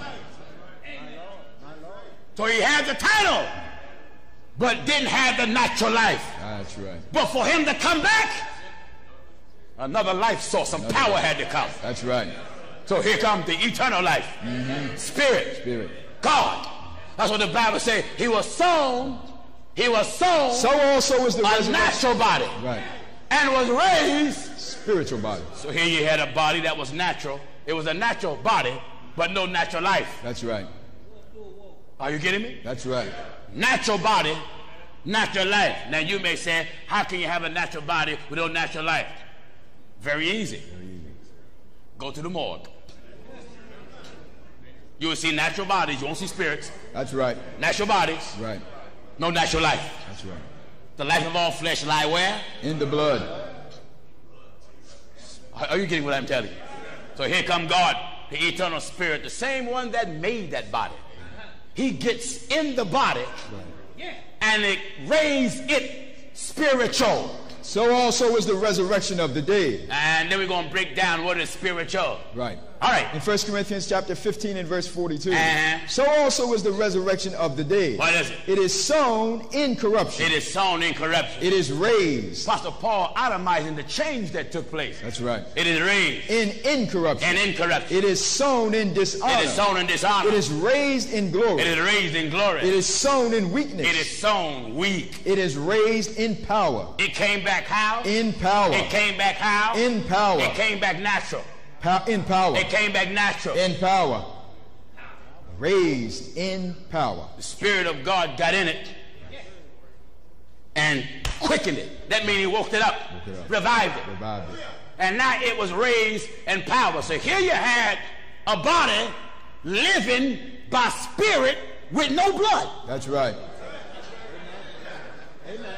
A: So he had the title, but didn't have the natural life.
C: That's right.
A: But for him to come back, another life source, some power had to come.
C: That's right.
A: So here comes the eternal life. Spirit. God. That's what the Bible says. He was sown. So
C: also is the
A: a natural body.
C: Right.
A: And was raised.
C: Spiritual body.
A: So here you had a body that was natural. It was a natural body, but no natural life.
C: That's right.
A: Are you getting me?
C: That's right.
A: Natural body, natural life. Now you may say, how can you have a natural body with no natural life? Very easy. Go to the morgue. You will see natural bodies. You won't see spirits.
C: That's right.
A: Natural bodies.
C: Right.
A: No natural life.
C: That's right.
A: The life of all flesh lie where?
C: In the blood.
A: Are you getting what I'm telling you? So here come God, the eternal spirit, the same one that made that body. He gets in the body and it raised it spiritual.
C: So also is the resurrection of the dead.
A: And then we're going to break down what is spiritual.
C: Right.
A: All right.
C: In 1 Corinthians chapter 15 and verse 42. So also is the resurrection of the dead.
A: What is it?
C: It is sown in corruption.
A: It is sown in corruption.
C: It is raised.
A: Pastor Paul itemizing the change that took place.
C: That's right.
A: It is raised.
C: In incorruption.
A: And incorruption.
C: It is sown in dishonor.
A: It is sown in dishonor.
C: It is raised in glory.
A: It is raised in glory.
C: It is sown in weakness.
A: It is sown weak.
C: It is raised in power.
A: It came back how?
C: In power.
A: It came back how?
C: In power.
A: It came back natural.
C: In power.
A: It came back natural.
C: In power. Raised in power.
A: The Spirit of God got in it. and quickened it. That means he woke it up, revived it. And now it was raised in power. So here you had a body living by spirit with no blood.
C: That's right.
D: Amen.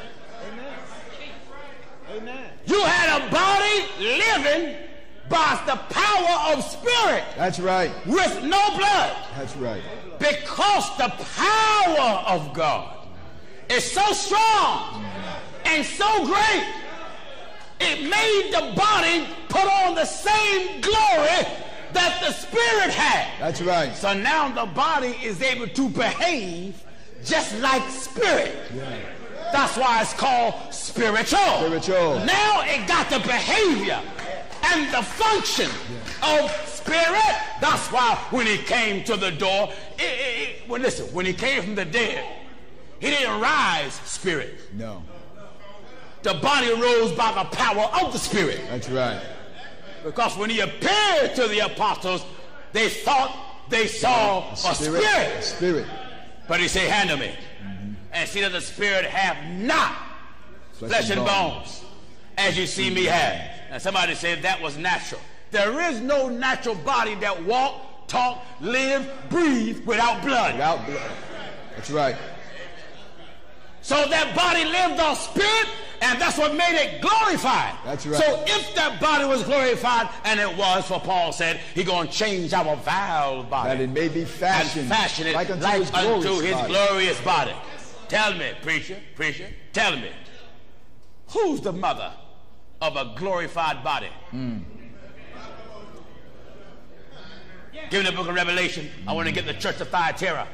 D: Amen. Amen.
A: You had a body living by the power of spirit.
C: That's right.
A: With no blood.
C: That's right.
A: Because the power of God is so strong and so great, it made the body put on the same glory that the spirit had.
C: That's right.
A: So now the body is able to behave just like spirit.
C: Yeah.
A: That's why it's called spiritual.
C: Spiritual.
A: Now it got the behavior and the function of spirit. That's why when he came to the door, well, listen, when he came from the dead, he didn't rise spirit.
C: No.
A: The body rose by the power of the spirit.
C: That's right.
A: Because when he appeared to the apostles, they thought they saw a spirit.
C: A spirit.
A: But he said, handle me. And see that the spirit have not flesh and bones, as you see me have. And somebody said that was natural. There is no natural body that walk, talk, live, breathe without blood.
C: Without blood. That's right.
A: So that body lived on spirit, and that's what made it glorified.
C: That's right.
A: So if that body was glorified, and it was, for Paul said, he's going to change our vile body.
C: That it may be fashioned,
A: and fashion it
C: like unto his
A: glorious body. Tell me, preacher, tell me, who's the mother of a glorified body? Give me the book of Revelation. I want to get the church of Thyatira.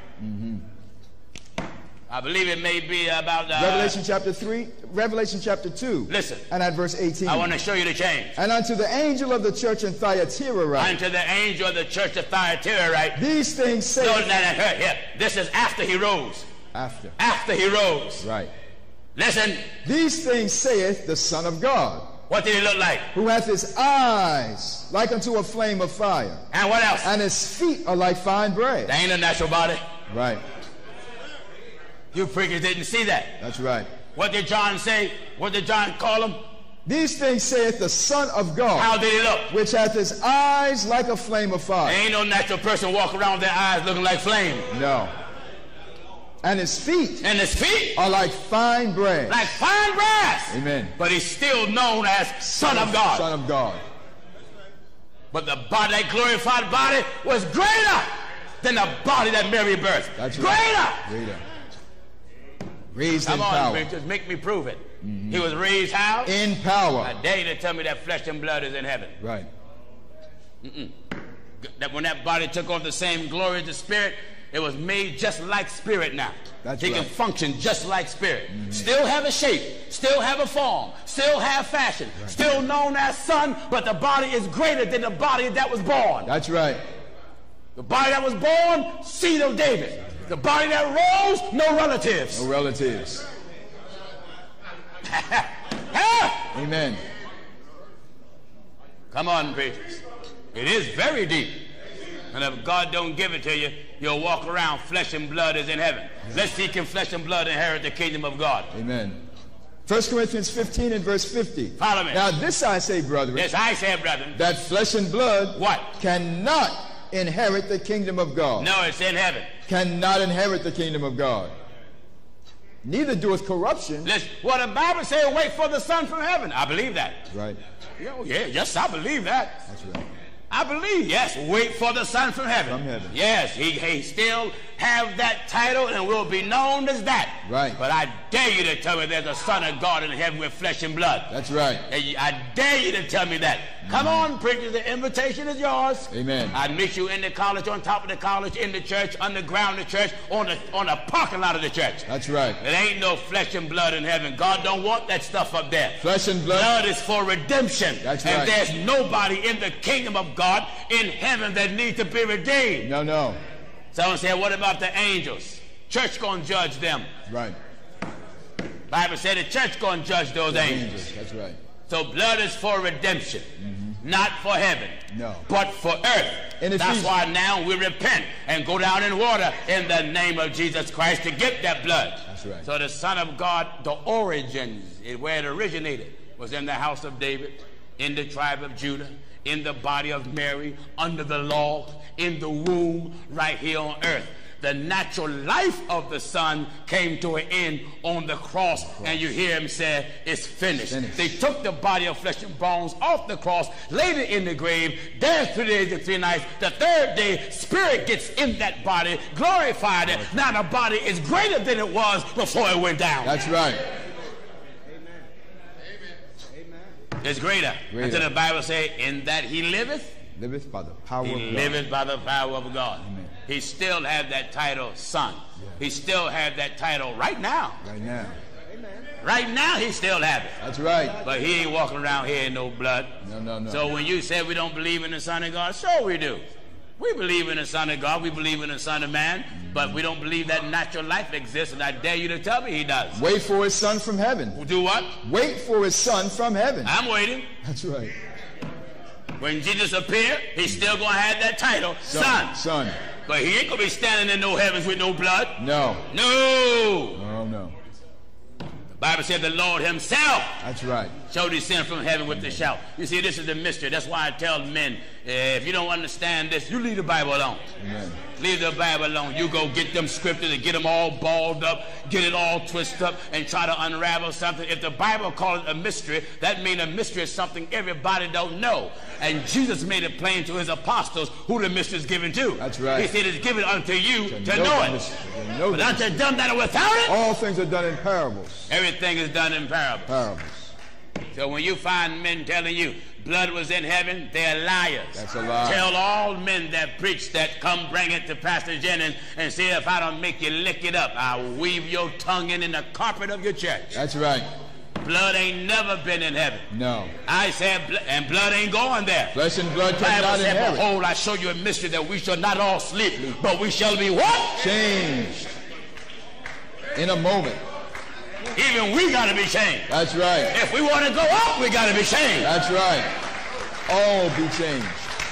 A: I believe it may be about
C: Revelation chapter 3, Revelation chapter 2.
A: Listen.
C: And at verse 18.
A: I want to show you the change.
C: And unto the angel of the church in Thyatira write.
A: Unto the angel of the church of Thyatira write.
C: These things say.
A: No, here. This is after he rose. After he rose.
C: Right.
A: Listen.
C: These things saith the Son of God.
A: What did he look like?
C: Who hath his eyes like unto a flame of fire.
A: And what else?
C: And his feet are like fine brass.
A: That ain't a natural body.
C: Right.
A: You preachers didn't see that.
C: That's right.
A: What did John say? What did John call him?
C: These things saith the Son of God.
A: How did he look?
C: Which hath his eyes like a flame of fire.
A: There ain't no natural person walk around with their eyes looking like flame.
C: No. And his feet.
A: And his feet
C: are like fine brass.
A: Like fine brass.
C: Amen.
A: But he's still known as Son of God.
C: Son of God.
A: But the body, that glorified body, was greater than the body that Mary birthed.
C: That's right.
A: Greater.
C: Raised
A: in
C: power. Come on,
A: just make me prove it. He was raised how?
C: In power.
A: I dare you to tell me that flesh and blood is in heaven.
C: Right.
A: That when that body took on the same glory as the spirit, it was made just like spirit now.
C: That's
A: he
C: right.
A: can function just like spirit. Still have a shape, still have a form, still have fashion, still known as son, but the body is greater than the body that was born.
C: That's right.
A: The body that was born, seed of David. The body that rose, no relatives.
C: No relatives. Amen.
A: Come on, preachers. It is very deep. And if God don't give it to you, you'll walk around flesh and blood is in heaven. Let's see, can flesh and blood inherit the kingdom of God?
C: Amen. 1 Corinthians 15 and verse 50.
A: Follow me.
C: Now this I say, brethren.
A: Yes, I say, brethren.
C: That flesh and blood
A: what?
C: Cannot inherit the kingdom of God.
A: No, it's in heaven.
C: Cannot inherit the kingdom of God. Neither doeth corruption.
A: Listen, well, the Bible says, wait for the Son from heaven. I believe that.
C: Right.
A: Yes, I believe that.
C: That's right.
A: I believe, yes, wait for the Son from heaven.
C: From heaven.
A: Yes, he still have that title and will be known as that.
C: Right.
A: But I dare you to tell me there's a Son of God in heaven with flesh and blood.
C: That's right.
A: I dare you to tell me that. Come on, preachers, the invitation is yours.
C: Amen.
A: I'd meet you in the college, on top of the college, in the church, underground the church, on the parking lot of the church.
C: That's right.
A: There ain't no flesh and blood in heaven. God don't want that stuff up there.
C: Flesh and blood.
A: Blood is for redemption.
C: That's
A: and
C: right.
A: There's nobody in the kingdom of God in heaven that needs to be redeemed.
C: No.
A: Someone said, what about the angels? Church gonna judge them.
C: Right.
A: Bible said the church gonna judge those angels.
C: That's right.
A: So blood is for redemption, not for heaven, but for earth. That's why now we repent and go down in water in the name of Jesus Christ to get that blood.
C: That's right.
A: So the Son of God, the origins, where it originated, was in the house of David, in the tribe of Judah, in the body of Mary, under the law, in the womb, right here on earth. The natural life of the Son came to an end on the cross, and you hear him say, it's finished. They took the body of flesh and bones off the cross, laid it in the grave, there 3 days and 3 nights. The third day, spirit gets in that body, glorified it. Now the body is greater than it was before it went down.
C: That's right.
A: It's greater. Until the Bible says, in that he liveth
C: by the power of God.
A: He liveth by the power of God.
C: Amen.
A: He still has that title, son.
C: Yeah.
A: He still has that title right now.
C: Right now.
A: Right now he still has it.
C: That's right.
A: But he ain't walking around here in no blood.
C: No.
A: So when you say we don't believe in the Son of God, sure we do. We believe in the Son of God. We believe in the Son of Man. But we don't believe that natural life exists. And I dare you to tell me he does.
C: Wait for his Son from heaven.
A: Do what?
C: Wait for his Son from heaven.
A: I'm waiting.
C: That's right.
A: When Jesus appeared, he's still going to have that title, Son. But he ain't going to be standing in no heavens with no blood.
C: No.
A: No. The Bible said the Lord himself.
C: That's right.
A: Showed his sin from heaven with the shout. You see, this is the mystery. That's why I tell men, if you don't understand this, you leave the Bible alone.
C: Amen.
A: Leave the Bible alone. You go get them scriptures and get them all balled up, get it all twisted up, and try to unravel something. If the Bible calls it a mystery, that means a mystery is something everybody don't know. And Jesus made it plain to his apostles who the mystery is given to.
C: That's right.
A: He said it's given unto you to know it. But unto them that are without it,
C: all things are done in parables.
A: Everything is done in parables. So when you find men telling you blood was in heaven, they're liars.
C: That's a lie.
A: Tell all men that preach that, come bring it to Pastor Jennings and see if I don't make you lick it up. I'll weave your tongue in the carpet of your church.
C: That's right.
A: Blood ain't never been in heaven.
C: No.
A: I said, and blood ain't going there.
C: Flesh and blood cannot inherit.
A: Behold, I show you a mystery that we shall not all sleep, but we shall be what?
C: Changed. In a moment.
A: Even we got to be changed.
C: That's right.
A: If we want to go up, we got to be changed.
C: That's right. All be changed.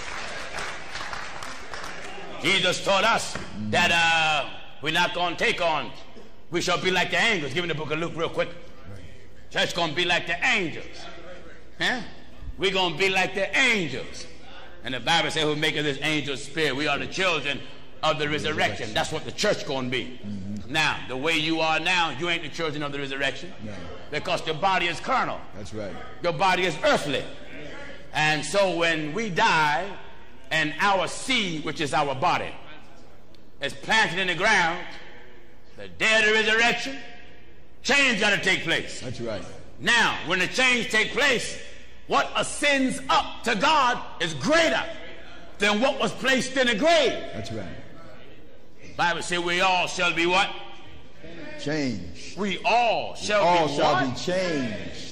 A: Jesus taught us that we're not going to take on. We shall be like the angels. Give me the book of Luke real quick. Church going to be like the angels. Huh? We're going to be like the angels. And the Bible says who maketh this angel spirit. We are the children of the resurrection. That's what the church going to be. Now, the way you are now, you ain't the children of the resurrection. No. Because your body is carnal.
C: That's right.
A: Your body is earthly. And so when we die and our seed, which is our body, is planted in the ground, the day of the resurrection, change got to take place.
C: That's right.
A: Now, when the change take place, what ascends up to God is greater than what was placed in the grave.
C: That's right.
A: The Bible says we all shall be what?
C: Changed.
A: We all shall
C: be changed.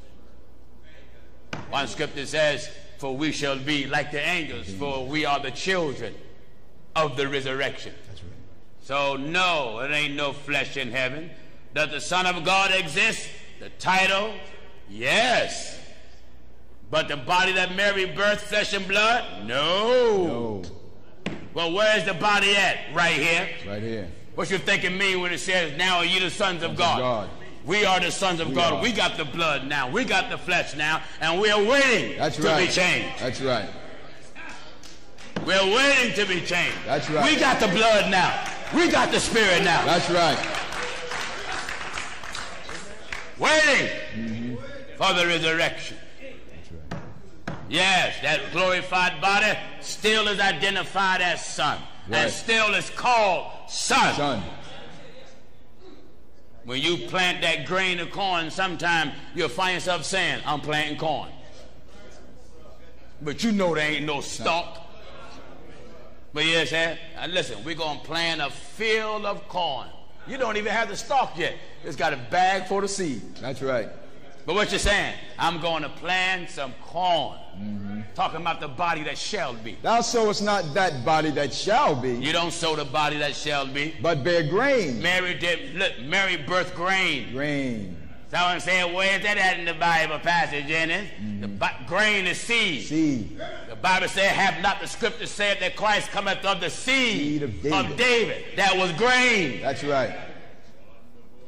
A: One scripture says, for we shall be like the angels, for we are the children of the resurrection.
C: That's right.
A: So no, it ain't no flesh in heaven. Does the Son of God exist? The title? Yes. But the body that Mary birthed, flesh and blood? No. Well, where's the body at? Right here.
C: Right here.
A: What you think it mean when it says, now are you the sons of God? We are the sons of God. We got the blood now. We got the flesh now. And we are waiting to be changed.
C: That's right.
A: We're waiting to be changed.
C: That's right.
A: We got the blood now. We got the spirit now.
C: That's right.
A: Waiting for the resurrection. Yes, that glorified body still is identified as son. Right. And still is called son. When you plant that grain of corn, sometime you'll find yourself saying, I'm planting corn. But you know there ain't no stalk. But yes, listen, we're going to plant a field of corn. You don't even have the stalk yet. It's got a bag for the seed.
C: That's right.
A: But what you're saying, I'm going to plant some corn. Talking about the body that shall be.
C: Thou sowest not that body that shall be.
A: You don't sow the body that shall be.
C: But bear grain.
A: Mary birthed grain.
C: Grain.
A: Someone said, where is that at in the Bible passage, Jennings? The grain is seed.
C: Seed.
A: The Bible said, have not the scripture said that Christ cometh of the seed of David. That was grain.
C: That's right.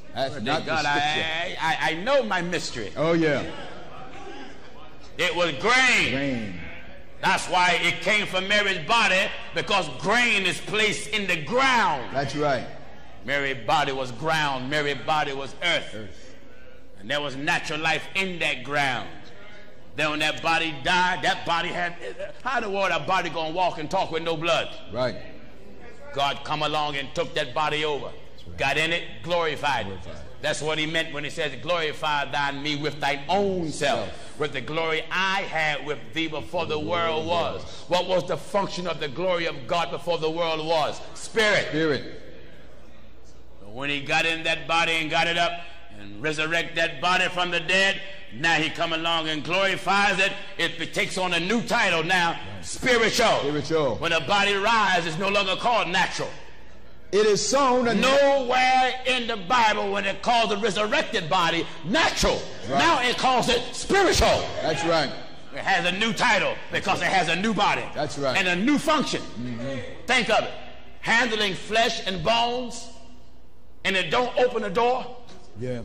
C: That's not
A: God,
C: the scripture.
A: I know my mystery.
C: Oh, yeah.
A: It was grain.
C: Grain.
A: That's why it came from Mary's body, because grain is placed in the ground.
C: That's right.
A: Mary's body was ground. Mary's body was earth. And there was natural life in that ground. Then when that body died, that body had... How in the world a body going to walk and talk with no blood?
C: Right.
A: God come along and took that body over. Right. Got in it, glorified it. That's what he meant when he says, glorify thine me with thine own self, with the glory I had with thee before the world was. What was the function of the glory of God before the world was? Spirit.
C: Spirit.
A: But when he got in that body and got it up and resurrect that body from the dead, now he come along and glorifies it. It takes on a new title now, spiritual.
C: Spiritual. When
A: a body rises, it's no longer called natural.
C: It is sown.
A: Nowhere in the Bible when it calls the resurrected body natural. Right. Now it calls it spiritual.
C: That's right.
A: It has a new title because it has a new body.
C: That's right.
A: And a new function. Think of it. Handling flesh and bones, and it don't open the door.
C: Yeah.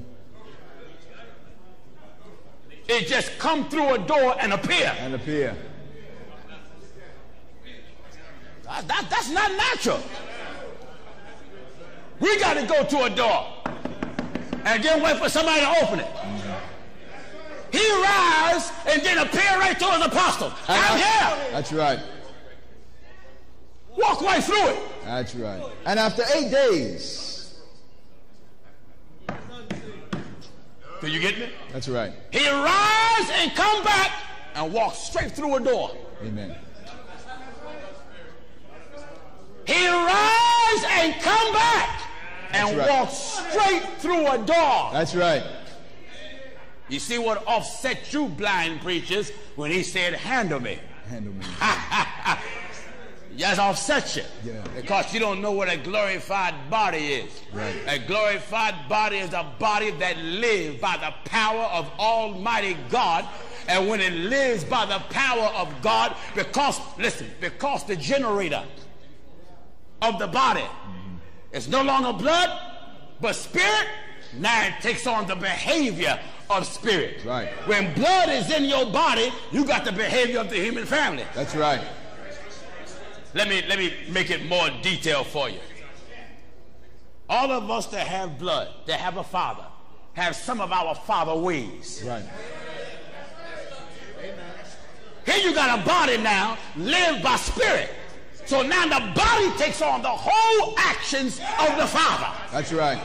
A: It just come through a door and appear.
C: And appear.
A: That's not natural. We got to go to a door and then wait for somebody to open it. He rise and then appear right to his apostles. I'm here.
C: That's right.
A: Walk right through it.
C: That's right. And after 8 days.
A: Do you get me?
C: That's right.
A: He rise and come back and walk straight through a door.
C: Amen.
A: He rise and come back and walk straight through a door.
C: That's right.
A: You see what offset you blind preachers when he said, handle me.
C: Handle me.
A: Yes, offset you.
C: Yeah.
A: Because you don't know what a glorified body is.
C: Right.
A: A glorified body is a body that lives by the power of Almighty God. And when it lives by the power of God, because the generator of the body is no longer blood, but spirit, now it takes on the behavior of spirit.
C: Right.
A: When blood is in your body, you got the behavior of the human family.
C: That's right.
A: Let me make it more detailed for you. All of us that have blood, that have a father, have some of our father ways.
C: Right.
A: Here you got a body now, live by spirit. So now the body takes on the whole actions of the Father.
C: That's right.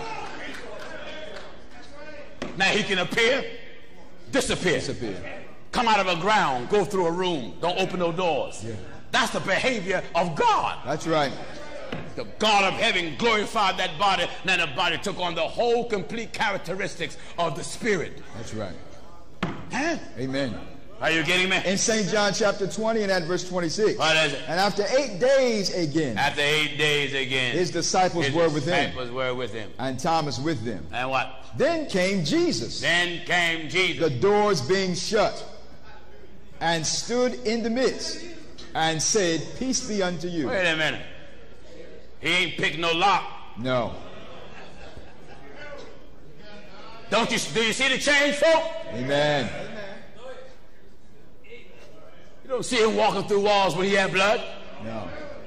A: Now he can appear, disappear. Come out of a ground, go through a room, don't open no doors.
C: Yeah.
A: That's the behavior of God.
C: That's right.
A: The God of heaven glorified that body. Now the body took on the whole complete characteristics of the spirit.
C: That's right.
A: Huh?
C: Amen.
A: Are you getting me?
C: In St. John chapter 20 and at verse 26.
A: What is it?
C: And after 8 days again.
A: After 8 days again.
C: His disciples were with him.
A: And
C: Thomas with them.
A: And what?
C: Then came Jesus.
A: The
C: doors being shut. And stood in the midst. And said, peace be unto you.
A: Wait a minute. He ain't picked no lock.
C: No.
A: Do you see the change, folk?
C: Amen.
A: You don't see him walking through walls when he had blood.
C: No.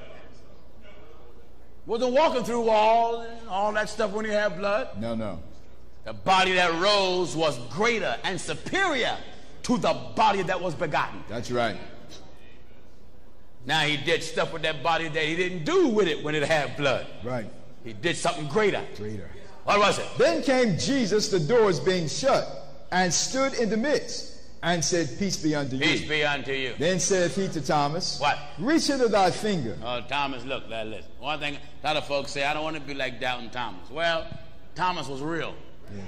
A: Wasn't walking through walls and all that stuff when he had blood.
C: No.
A: The body that rose was greater and superior to the body that was begotten.
C: That's right.
A: Now he did stuff with that body that he didn't do with it when it had blood.
C: Right.
A: He did something greater. What was it?
C: Then came Jesus, the doors being shut, and stood in the midst, and said, peace be unto you.
A: Peace be unto you.
C: Then saith he to Thomas,
A: what?
C: Reach hither thy finger.
A: Oh, Thomas, look, listen. One thing, a lot of folks say, I don't want to be like Doubting Thomas. Well, Thomas was real.
C: Yeah.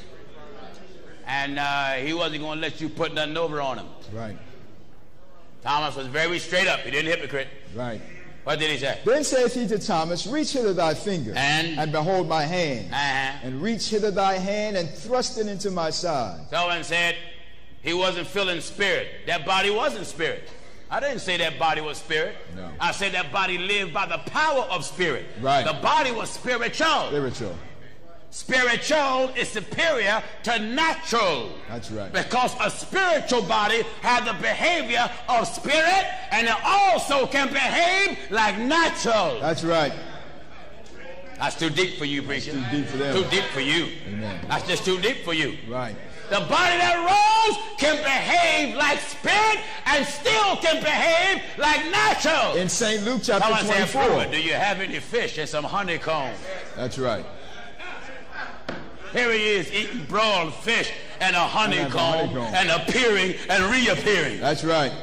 A: And he wasn't going to let you put nothing over on him.
C: Right.
A: Thomas was very straight up. He didn't hypocrite.
C: Right.
A: What did he say?
C: Then saith he to Thomas, Reach hither thy finger, and behold my hand. And reach hither thy hand, and thrust it into my side.
A: Someone said he wasn't feeling spirit. That body wasn't spirit. I didn't say that body was spirit.
C: No.
A: I said that body lived by the power of spirit.
C: Right.
A: The body was spiritual. Spiritual is superior to natural.
C: That's right.
A: Because a spiritual body has the behavior of spirit, and it also can behave like natural.
C: That's right.
A: That's too deep for you, preacher.
C: Too deep for them.
A: Too deep for you.
C: Amen.
A: That's just too deep for you.
C: Right.
A: The body that rose can behave like spirit and still can behave like natural.
C: In St. Luke chapter 24.
A: Do you have any fish and some honeycomb?
C: That's right.
A: Here he is eating broiled fish and a honeycomb and appearing and reappearing.
C: That's right.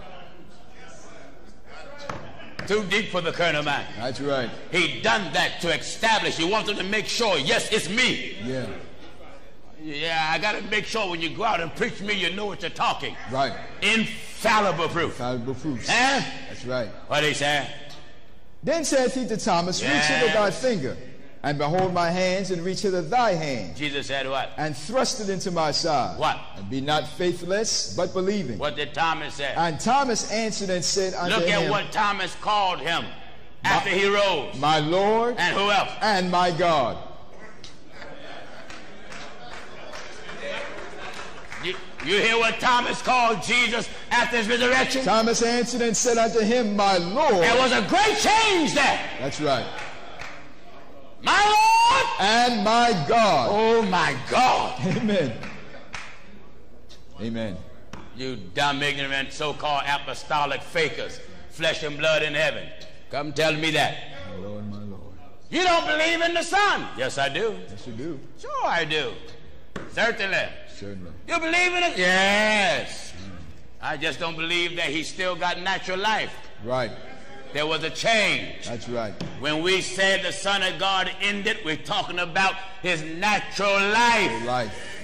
A: Too deep for the carnal man.
C: That's right.
A: He done that to establish. He wanted to make sure, yes, it's me.
C: Yeah.
A: Yeah, I got to make sure when you go out and preach me, you know what you're talking.
C: Right.
A: Infallible proof.
C: Infallible proofs.
A: Eh?
C: That's right.
A: What he say?
C: Then saith he to Thomas, reach hither thy finger, and behold my hands, and reach hither thy hand.
A: Jesus said what?
C: And thrust it into my side.
A: What?
C: And be not faithless, but believing.
A: What did Thomas say?
C: And Thomas answered and said unto him.
A: Look at what Thomas called him after he rose.
C: My Lord.
A: And who else?
C: And my God.
A: You hear what Thomas called Jesus after his resurrection?
C: Thomas answered and said unto him, my Lord.
A: There was a great change there.
C: That's right.
A: My Lord.
C: And my God.
A: Oh my God.
C: Amen. Amen.
A: You dumb, ignorant, so-called apostolic fakers, flesh and blood in heaven. Come tell me that.
C: My Lord, my Lord.
A: You don't believe in the Son. Yes, I do.
C: Yes, you do.
A: Sure, I do. Certainly.
C: Certainly.
A: You believe in it? Yes. I just don't believe that he still got natural life.
C: Right.
A: There was a change.
C: That's right.
A: When we said the Son of God ended, we're talking about his natural life.
C: Life.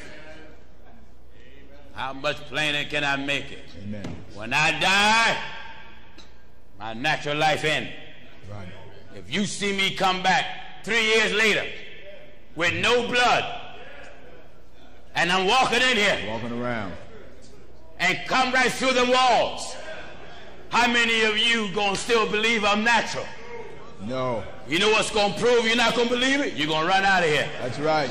A: How much plainer can I make it?
C: Amen.
A: When I die, my natural life ends.
C: Right.
A: If you see me come back 3 years later with no blood, and I'm walking in here,
C: walking around,
A: and come right through the walls, how many of you gonna still believe I'm natural?
C: No.
A: You know what's gonna prove you're not gonna believe it? You're gonna run out of here.
C: That's right.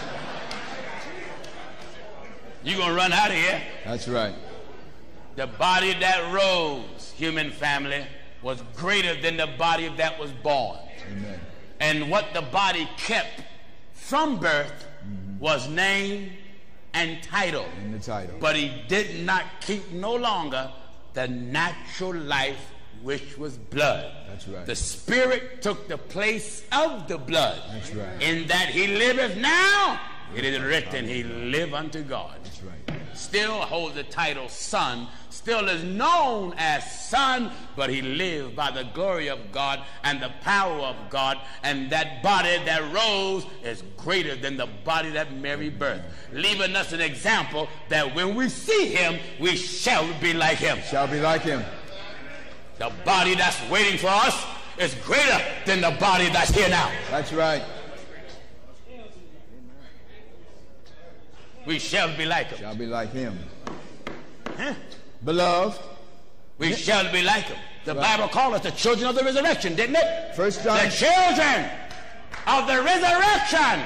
A: You're gonna run out of here.
C: That's right.
A: The body that rose, human family, was greater than the body that was born.
C: Amen.
A: And what the body kept from birth was name and title.
C: And the title.
A: But he did not keep no longer the natural life, which was blood.
C: That's right.
A: The spirit took the place of the blood.
C: That's right.
A: In that he liveth now, it is written, he live unto God.
C: That's right.
A: Still holds the title son, still is known as son, but he lived by the glory of God and the power of God, and that body that rose is greater than the body that Mary birthed, leaving us an example that when we see him, we shall be like him.
C: Shall be like him.
A: The body that's waiting for us is greater than the body that's here now.
C: That's right.
A: We shall be like him.
C: Shall be like him. Huh? Beloved.
A: We shall be like him. The Bible called us the children of the resurrection, didn't it?
C: 1 John.
A: The children of the resurrection.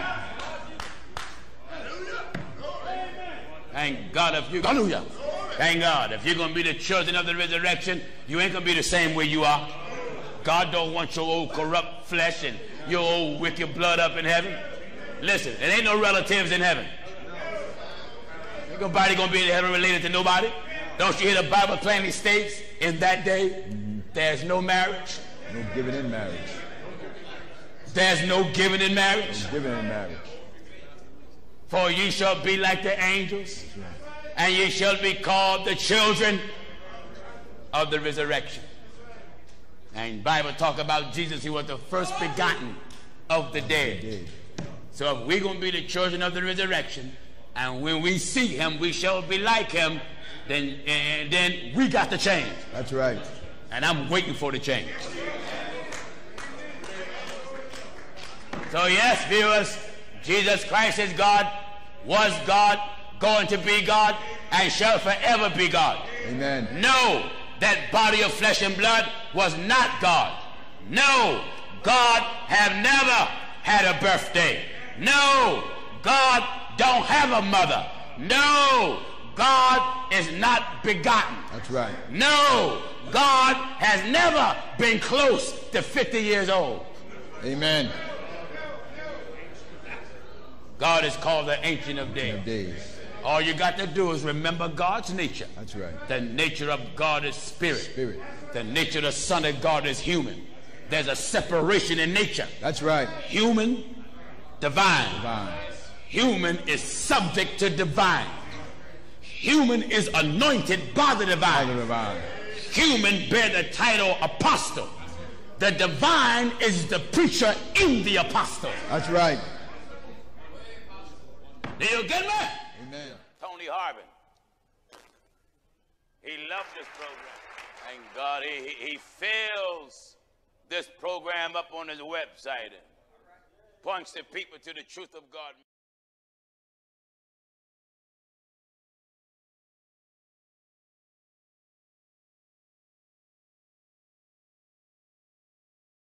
A: Thank God if you, hallelujah. Thank God. If you're going to be the children of the resurrection, you ain't going to be the same way you are. God don't want your old corrupt flesh and your old wicked blood up in heaven. Listen, there ain't no relatives in heaven. Ain't nobody going to be in heaven related to nobody. Don't you hear the Bible plainly states, in that day, there's no marriage.
C: No giving in marriage.
A: There's no giving in marriage.
C: No giving in marriage.
A: For ye shall be like the angels, and ye shall be called the children of the resurrection. And the Bible talk about Jesus, he was the first begotten of the dead. So if we're going to be the children of the resurrection, and when we see him, we shall be like him, then we got to change.
C: That's right.
A: And I'm waiting for the change. So yes, viewers, Jesus Christ is God, was God, going to be God, and shall forever be God.
C: Amen.
A: No, that body of flesh and blood was not God. No, God have never had a birthday. No, God don't have a mother. No, God is not begotten.
C: That's right.
A: No, God has never been close to 50 years old.
C: Amen.
A: God is called the Ancient of Days. All you got to do is remember God's nature.
C: That's right.
A: The nature of God is spirit. The nature of the Son of God is human. There's a separation in nature.
C: That's right.
A: Human, divine. Human is subject to divine. Human is anointed by the divine. Human bear the title apostle. The divine is the preacher in the apostle.
C: That's right.
A: Do you get me?
C: Amen.
A: Tony Harbin. He loved this program. Thank God he fills this program up on his website and points the people to the truth of God.